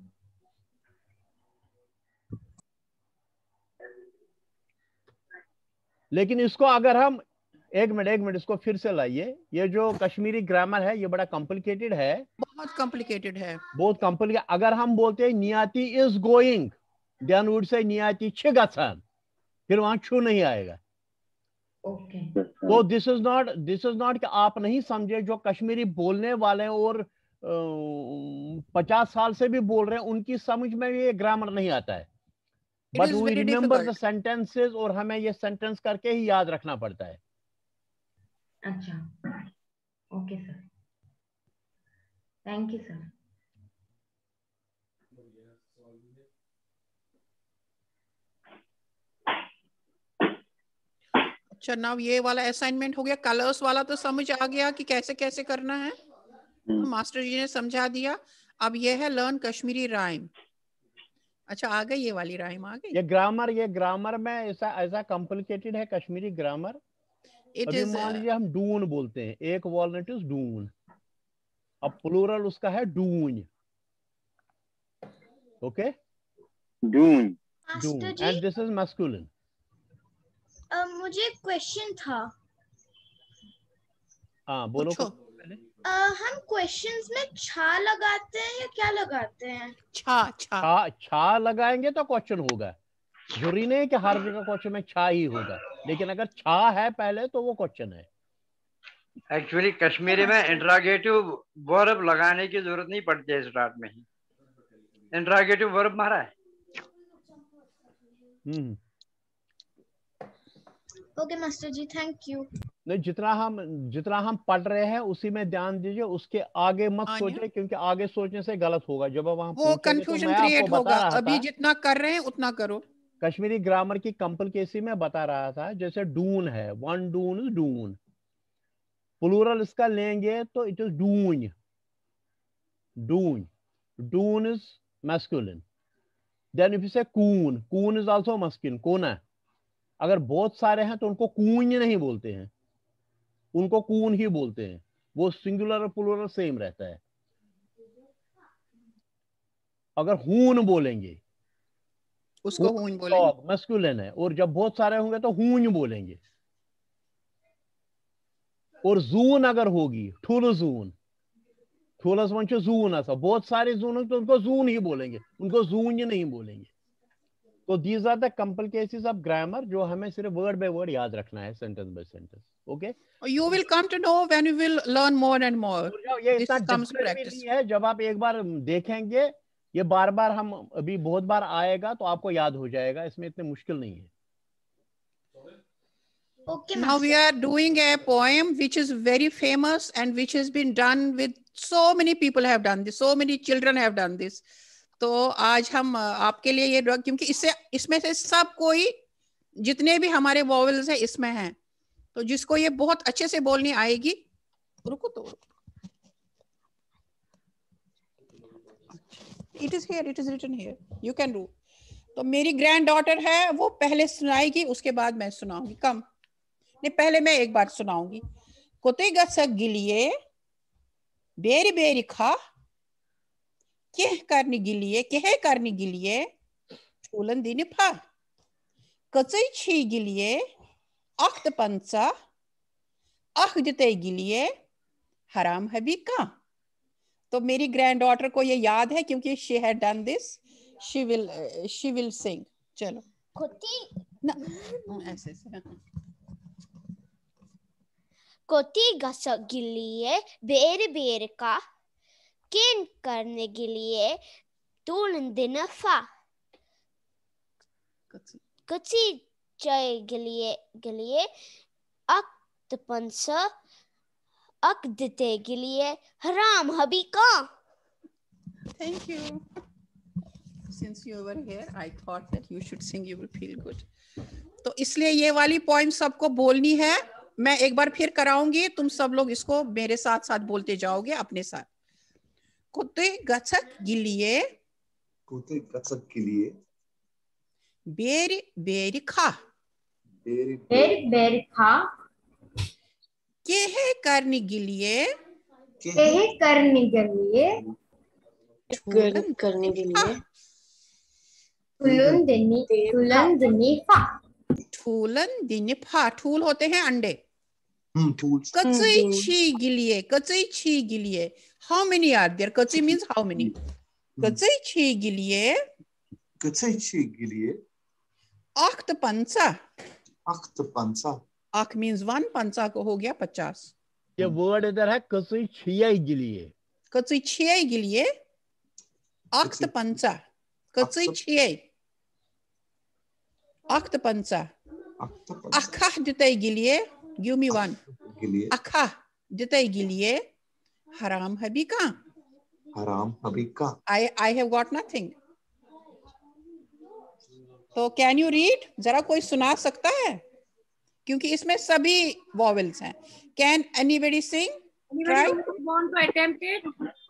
लेकिन इसको अगर हम एक मिनट एक मिनट इसको फिर से लाइए, ये जो कश्मीरी ग्रामर है ये बड़ा कॉम्प्लिकेटेड है, बहुत कॉम्प्लिकेटेड है, बहुत कॉम्प्लिकेटेड। अगर हम बोलते हैं नियति is going, then would say नियति छ गसन, फिर वहां छू नहीं आएगा। ओके, तो this is not this is not कि आप नहीं समझे, जो कश्मीरी बोलने वाले और पचास साल से भी बोल रहे हैं उनकी समझ में ये ग्रामर नहीं आता है, but we remember the sentences, और हमें ये सेंटेंस करके ही याद रखना पड़ता है। अच्छा, okay sir, thank you sir. अच्छा, नाउ ये वाला असाइनमेंट हो गया। कलर्स वाला तो समझ आ गया कि कैसे कैसे करना है, तो मास्टर जी ने समझा दिया। अब ये है लर्न कश्मीरी राइम। अच्छा, आ गई ये वाली राइम, आ गई। ये ग्रामर ये ग्रामर में ऐसा ऐसा कॉम्प्लिकेटेड है कश्मीरी ग्रामर। अभी मान लीजिए हम डून बोलते हैं, एक वॉलनट इज डून, अब प्लूरल उसका है डून, ओके, डून डून, एंड दिस इज मैस्कुलिन। मुझे क्वेश्चन था। हाँ बोलो। Uh, हम क्वेश्चंस में छा लगाते हैं या क्या लगाते हैं? छा छा छा, छा लगाएंगे तो क्वेश्चन होगा, जरूरी नहीं कि हर जगह क्वेश्चन में छा ही होगा, लेकिन अगर छा है पहले तो वो क्वेश्चन है। एक्चुअली कश्मीरी में इंट्रागेटिव वर्ब लगाने की जरूरत नहीं पड़ती है, स्टार्ट में ही इंट्रागेटिव वर्ब मारा है। Hmm okay master ji, thank you. नहीं, जितना हम जितना हम पढ़ रहे हैं उसी में ध्यान दीजिए, उसके आगे मत सोचिए, क्योंकि आगे सोचने से गलत होगा। जब अब वहां वो कंफ्यूजन क्रिएट होगा। अभी जितना कर रहे हैं उतना करो। कश्मीरी ग्रामर की कॉम्प्लिकेसी में बता रहा था, जैसे डून है, वन डून इज डून, प्लूरल इसका लेंगे तो इट इज डून, डून, डून is masculine. Then if you say कून, कून इज आल्सो मैस्कुलिन, कोना। अगर बहुत सारे हैं तो उनको कून नहीं बोलते हैं, उनको कून ही बोलते हैं, वो सिंगुलर और प्लूरल सेम रहता है। अगर हून बोलेंगे उसको हून बोलेंगे, मैस्कुलिन है, और जब बहुत सारे होंगे तो हून बोलेंगे। और जून अगर होगी, ठुल जून, ठुलस वन जून, ऐसा बहुत सारे जून तो उनको जून ही बोलेंगे, उनको जून ही नहीं बोलेंगे। तो these are the complications of grammar, जो हमें सिर्फ वर्ड बाय वर्ड याद रखना है, sentence by sentence. Okay, you will come to know when you will learn more and more. ये इतना डिफिकल्ट नहीं है, जब आप एक बार देखेंगे, ये बार बार हम अभी बहुत बार आएगा तो आपको याद हो जाएगा, इसमें इतनी मुश्किल नहीं है। Okay, now we are doing a poem which is very famous and which has been done with so many people have done this, so many children have done this. तो आज हम आपके लिए ये, क्योंकि इससे इसमें से सब कोई जितने भी हमारे वॉवेल्स है इसमें हैं, तो जिसको ये बहुत अच्छे से बोलनी आएगी, रुको तो, it is here, it is written here, you can do. तो मेरी ग्रैंड डॉटर है, वो पहले सुनाएगी, उसके बाद मैं सुनाऊंगी। कम नहीं, पहले मैं एक बार सुनाऊंगी। कोते गसक गिलिए बेरी बेरी खा केह करनी गिलिए केह करनी गिलिए ठूलन दिन फा कचई छी गिलिए अख्त पंचा अख जते गिलिए हराम हबी का। तो मेरी ग्रैंड डॉटर को ये याद है क्योंकि she had done this, she will she will sing. चलो खोती ना ऐसे ऐसे। कोती गस गिलिए बेर बेर का केन करने के लिए तूलन दिन फा कच्ची चाय गिलिए गिलिए अक्त पंस अक देते गिलिए हराम हबी का. Thank you. Since you were here, I thought that you should sing. You will feel good. तो इसलिए ये वाली पोइम सबको बोलनी है. मैं एक बार फिर कराऊंगी, तुम सब लोग इसको मेरे साथ साथ बोलते जाओगे अपने साथ. कुत्ते गचक गिलिए कुत्ते गचक गिलिए बेर बेर खा बेर बेर बेर खा केहे करने गिलिए केहे करने के लिए ठूलन करने के लिए ठूलन दिनी ठूलन दिनी फा ठूलन दिनी फा. ठूल होते हैं अंडे. कच्ची छी गिलिए कच्ची छी गिलिए. How many are there? कच्ची means how many? कच्ची छी गिलिए कच्ची छी गिलिए अख्त पंचा. अख्त पंचा. अख means one, पंचा को हो गया पचास. ये वर्ड इधर है कच्ची छियाई गिलिए. कच्ची छियाई गिलिए अख्त पंचा. कच्ची छियाई अख्त पंचा. अखा दिताई गिलिए. Give me one. अखा दिताई गिलिए हराम हबी का. हराम हबी का. I I have got nothing. तो कैन यू रीड? जरा कोई सुना सकता है क्योंकि इसमें सभी वॉवेल्स हैं. Can anybody sing? Try. Want to attempt it?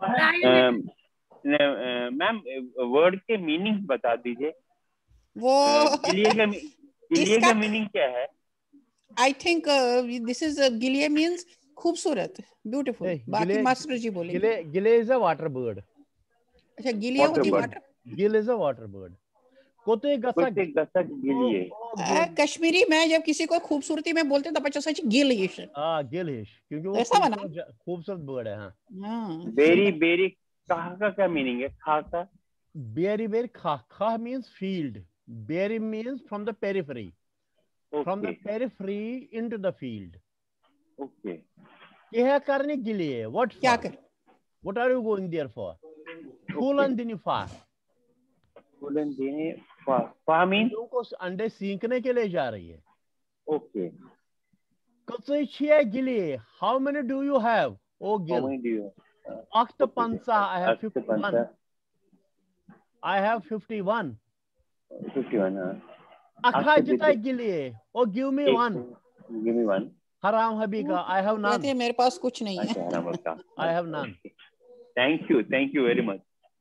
Ma'am word के मीनिंग बता दीजिए. वो गिलिए का गिलिए का मीनिंग क्या है? आई थिंक दिस इज गिलिए मींस खूबसूरत, ब्यूटीफुल. बाकी मास्टर जी बोले. गिले गिले इज अ वाटर बर्ड. अच्छा गिलिए होती वाटर. गिल इज अ वाटर बर्ड. कोते गसक गसक गिलिए. कश्मीरी में जब किसी को खूबसूरती में बोलते हैं तो पचास सच गिलिश. हां गिलिश क्योंकि वो ऐसा बना खूबसूरत बर्ड है. हां. बेरी बेरी कहा का क्या मीनिंग है? खा का बेरी बेरी खा. खा मींस फील्ड. बेरी means from the periphery. From the periphery into the field. Okay. क्या करने के लिए? व्हाट क्या कर? What are you going there for? ठूलन दिनी फा. ठूलन दिनी फा. फा मीन को अंडे सीखने के लिए जा रही है. ओके. कच्ची छिया गिलिए. How many do you have? ओ गिल. How many do you? अख्त पंचा. I have fifty-one. I have fifty-one. fifty-one. अखा जिताई गिलिए. ओ give me one. Give me one. हराम हबी का. I have none. कहते मेरे पास कुछ नहीं है. I have none. Thank you thank you very much.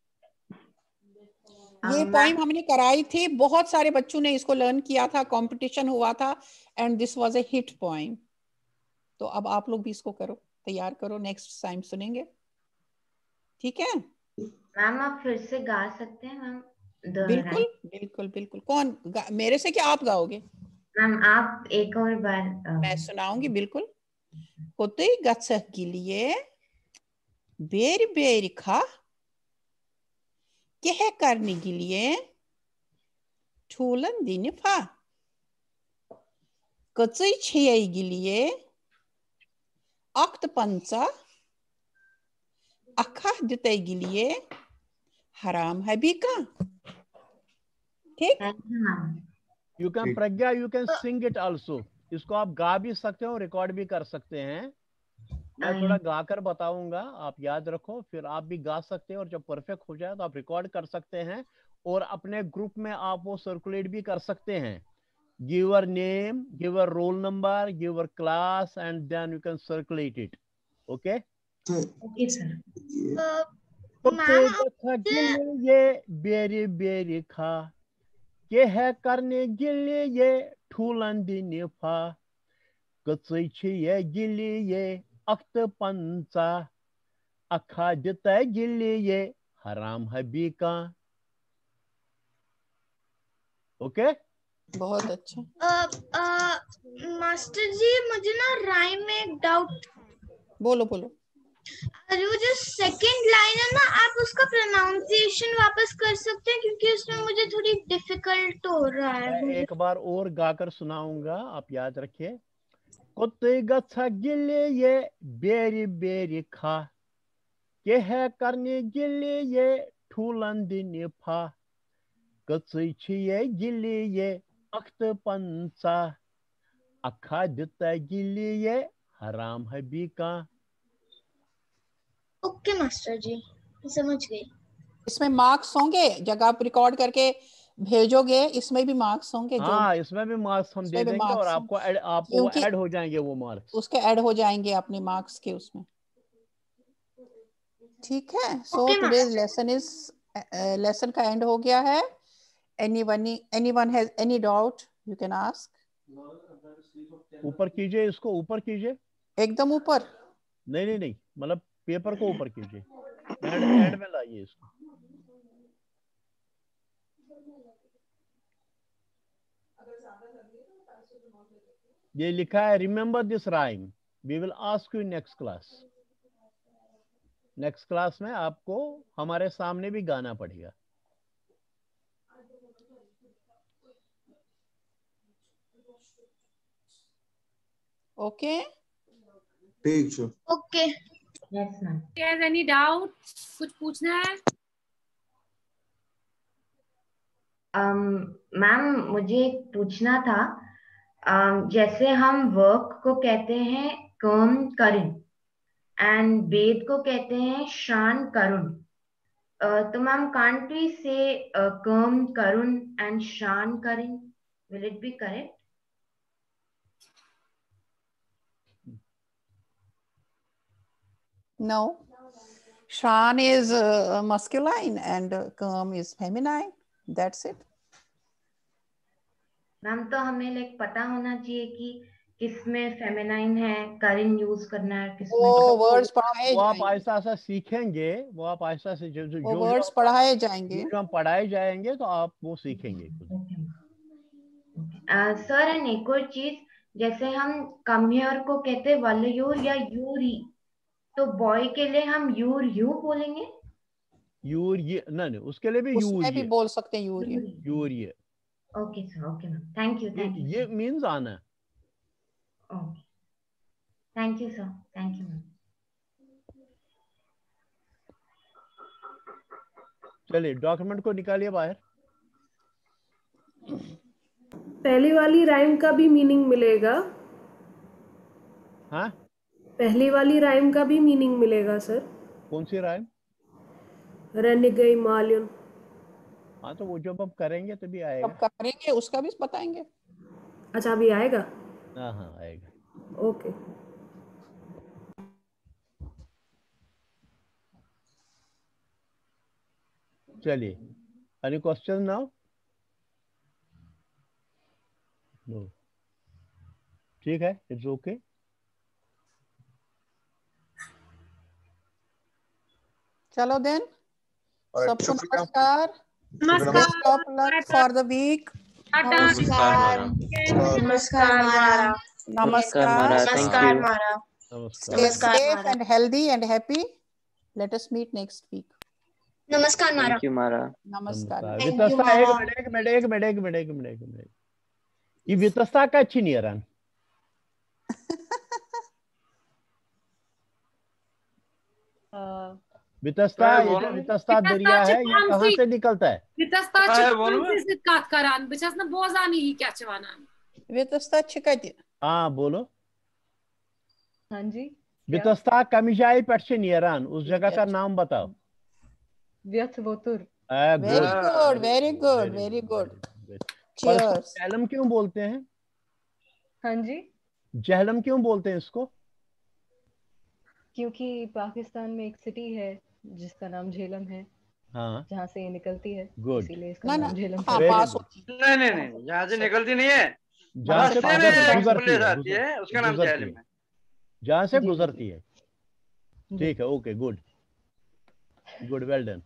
ये पोइम हमने कराई थी. बहुत सारे बच्चों ने इसको लर्न किया था. कंपटीशन हुआ था and this was a hit poem. तो अब आप लोग भी इसको करो, तैयार करो. नेक्स्ट टाइम सुनेंगे. ठीक है मैम? आप फिर से गा सकते हैं मैम? बिल्कुल बिल्कुल बिल्कुल. कौन मेरे से क्या आप गाओगे? मैम आप एक और बार. मैं सुनाऊंगी बिल्कुल. होते गचक गिलिए बेर बेर खा क्या करने के लिए ठूलन दिन फा. कच्ची छियाई गिलिए अक्त पंचा. अखा दिताई गिलिए हराम हबी का. ठीक. You can Pragya you can sing it also. इसको आप गा भी सकते हो, रिकॉर्ड भी कर सकते हैं. मैं थोड़ा गाकर बताऊंगा, आप याद रखो. फिर आप भी गा सकते हैं और जब परफेक्ट हो जाए तो आप रिकॉर्ड कर सकते हैं और अपने ग्रुप में आप वो सर्कुलेट भी कर सकते हैं. Give your name, give your roll number, give your class and then you can circulate it. Okay okay sir. ये बेरी बेरी खा के है करने गिले ये ठूलन दिन फा. कच्ची छिए गिले ये अख्त पंचा. अखा दिता गिले ये हराम हबी का. ओके बहुत अच्छा. मास्टर जी मुझे ना राइम में एक डाउट. बोलो बोलो. अरे वो जो सेकंड लाइन है ना, आप उसका प्रोनाउंसिएशन वापस कर सकते हैं क्योंकि उसमें मुझे थोड़ी डिफिकल्ट हो रहा है. एक बार और गाकर सुनाऊंगा, आप याद रखिए. कुत्ते गच्छा गिले ये बेरी बेरी खा के है करने गिले ये ठूलन दिन फा कच्चे ये गिले ये अख्त पंचा अखा दिता गिले ये हराम हबी का। ओके मास्टर जी, समझ गई। इसमें मार्क्स होंगे, जब आप रिकॉर्ड करके भेजोगे इसमें भी मार्क्स होंगे। जो हाँ, इसमें भी मार्क्स हम दे देंगे और आपको ऐड, आपको ऐड हो जाएंगे वो मार्क्स, उसके ऐड हो जाएंगे अपने मार्क्स के उसमें। ठीक है। So today's lesson is lesson का एंड हो गया है। Anyone anyone has any doubt you can ask. ऊपर कीजिए, इसको ऊपर कीजिए, एकदम ऊपर। नहीं नहीं नहीं, मतलब पेपर को ऊपर कीजिए, एंड एंड में लाइए इसको। ये लिखा है remember this rhyme, we will ask you next class. Next class में आपको हमारे सामने भी गाना पड़ेगा। ओके ठीक है। Okay yes ma'am. Any doubt, कुछ पूछना है? मैम um, मुझे पूछना था, um, जैसे हम वर्क को कहते हैं कर्म करिन एंड वेद को कहते हैं शान करुण, uh, तो मैम कांट वी से कर्म करुण एंड शान करिन, will it be correct? No, Shan is uh, masculine and uh, Kam is feminine. That's it. Ma'am तो हमें लाइक पता होना चाहिए कि किसमें फेमिनाइन है, करिन यूज करना है, किसमें वो वर्ड्स पढ़ाए वो आप आहिस्ता आहिस्ता सीखेंगे, वो आप आहिस्ता से जो जो वर्ड्स पढ़ाए जाएंगे, जो हम पढ़ाए जाएंगे तो आप वो सीखेंगे। सर एंड एक और चीज, जैसे हम कम हियर को कहते हैं वलयूर या यूरी, तो बॉय के लिए हम यूर यू बोलेंगे? यूर ये नहीं नहीं, उसके लिए भी यूर उसमें भी बोल सकते हैं यूर ये। यूर ये। Okay sir, okay ma'am, thank you thank you. ये मींस आना। Okay thank you sir, thank you ma'am. चलिए डॉक्यूमेंट को निकालिए बाहर। पहली वाली राइम का भी मीनिंग मिलेगा? हाँ, पहली वाली राइम का भी मीनिंग मिलेगा सर? कौन सी राइम? रन गई मालियन। हाँ तो वो जब अब करेंगे तभी आएगा। अब करेंगे उसका भी बताएंगे। अच्छा अभी आएगा? हाँ हाँ आएगा। ओके चलिए, एनी क्वेश्चन नाउ? नो, ठीक है, इट्स ओके। चलो देन, सबको नमस्कार। नमस्कार फॉर द वीक। नमस्कार नमस्कार नमस्कार नमस्कार मारा। Stay safe and healthy and happy. Let us meet next week. नमस्कार मारा। Thank you, Mara. नमस्कार। वितस्ता एक मिनट एक मिनट एक मिनट एक मिनट एक मिनट एक मिनट ये वितस्ता का अच्छी नहीं रन। वितस्ता ये जो वितस्ता दरिया है ये कहाँ से निकलता है? वितस्ता से काट करान बचस ना बोजानी ही क्या चवाना वितस्ता छिकती। हाँ बोलो। हाँ जी। वितस्ता कमिजाई पर से नियरान, उस जगह का नाम बताओ। व्यथवोतुर। Very good very good very good. Cheers. Jhelum क्यों बोलते हैं? हाँ जी। जहलम क्यों बोलते हैं इसको? क्योंकि पाकिस्तान में एक सिटी है जिसका नाम झेलम है। हाँ। जहाँ से ये निकलती है। गुड। इसीलिए इसका नाम झेलम है। नहीं नहीं नहीं, जहाँ से निकलती नहीं है, जहाँ से गुजरती है उसका नाम झेलम है। जहाँ से गुजरती है। ठीक है, okay, good good, well done.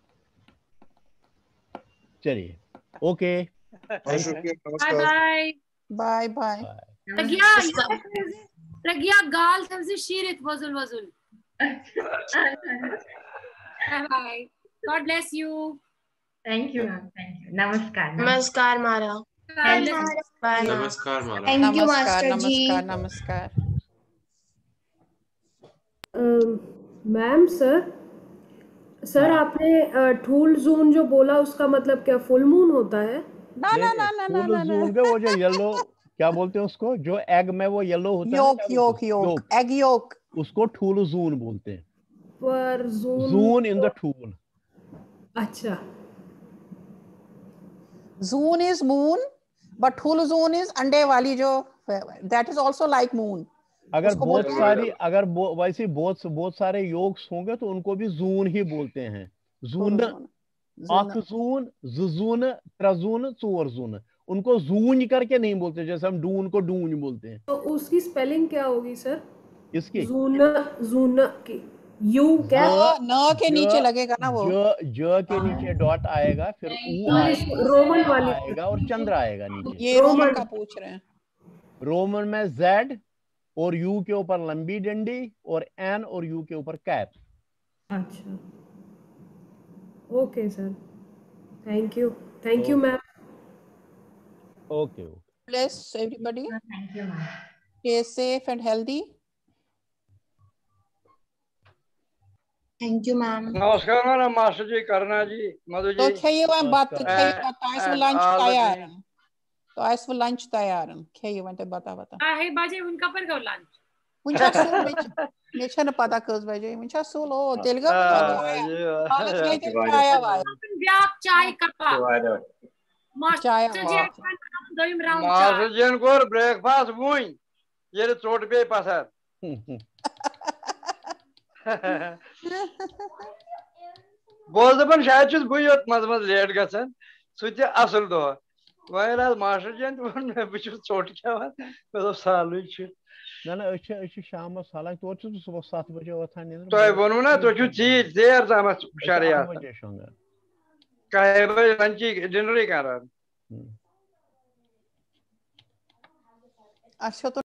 चलिए, okay, bye bye bye bye. Pragya Pragya गाल तमसे शीरित वजुल वजुल। Bye bye, God bless you. Thank you ma'am, thank you. नमस्कार नमस्कार मारा। नमस्कार मारा। Thank you master ji. नमस्कार नमस्कार। मैम सर सर आपने ठूल जून जो बोला उसका मतलब क्या फुल मून होता है? ना ना ना ना ना फुल जून पे वो जो येलो क्या बोलते हैं उसको, जो एग में वो येलो होता है, योक योक योक एग योक, उसको ठूल जून बोलते हैं। पर जून जून इन द ठूल। अच्छा, जून इज मून बट ठूल जून इज अंडे वाली जो, that is also like moon. अगर बहुत सारी अगर बो, वैसे बहुत बहुत सारे योग्स होंगे तो उनको भी जून ही बोलते हैं। जून, अक जून, जून, त्रजून, चोर जून, उनको जून करके नहीं बोलते जैसे हम डून को डून बोलते हैं। तो उसकी स्पेलिंग क्या होगी सर? इसकी जून जून की यू क्या न के नीचे लगेगा ना, वो ज ज के नीचे डॉट आएगा, फिर ऊ आएगा, रोमन वाली आएगा और चंद्र आएगा नीचे। ये रोमन का पूछ रहे हैं। रोमन में जेड और यू के ऊपर लंबी डंडी और एन और यू के ऊपर कैप। अच्छा, okay sir, thank you thank you ma'am. Okay okay, bless everybody, thank you ma'am. stay safe and healthy. Thank you ma'am. नमस्कार मैडम, मास्टर जी, करना जी, मधु जी. तो kheyivan bat kheyivan tais and lunch all the tayar. team. तो ais lunch tayar kheyivan te bata bata. Ah hey baje unka par go lunch. Uncha sul mich mich na pata kuz baje uncha sul o telga chaya. Halas nahi te chaya vai. Vyak chai kappa. Chaya Master ji doim round master ji को breakfast we ये चोट पे पसर बोल दपन शायद छुस बु योत मज मज लेट गसन सु ते असल दो वयर आज मास्टर जी वन मैं बु छुस चोट खेवान मतलब सालु छ ना ना अच्छे अच्छे शाम साला तो छुस सुबह सात बजे वथान निंद्र तो वनु ना तो छु ची देर तम शरिया बजे शोंगा काहे बजे लंच डिनर ही कर अच्छा तो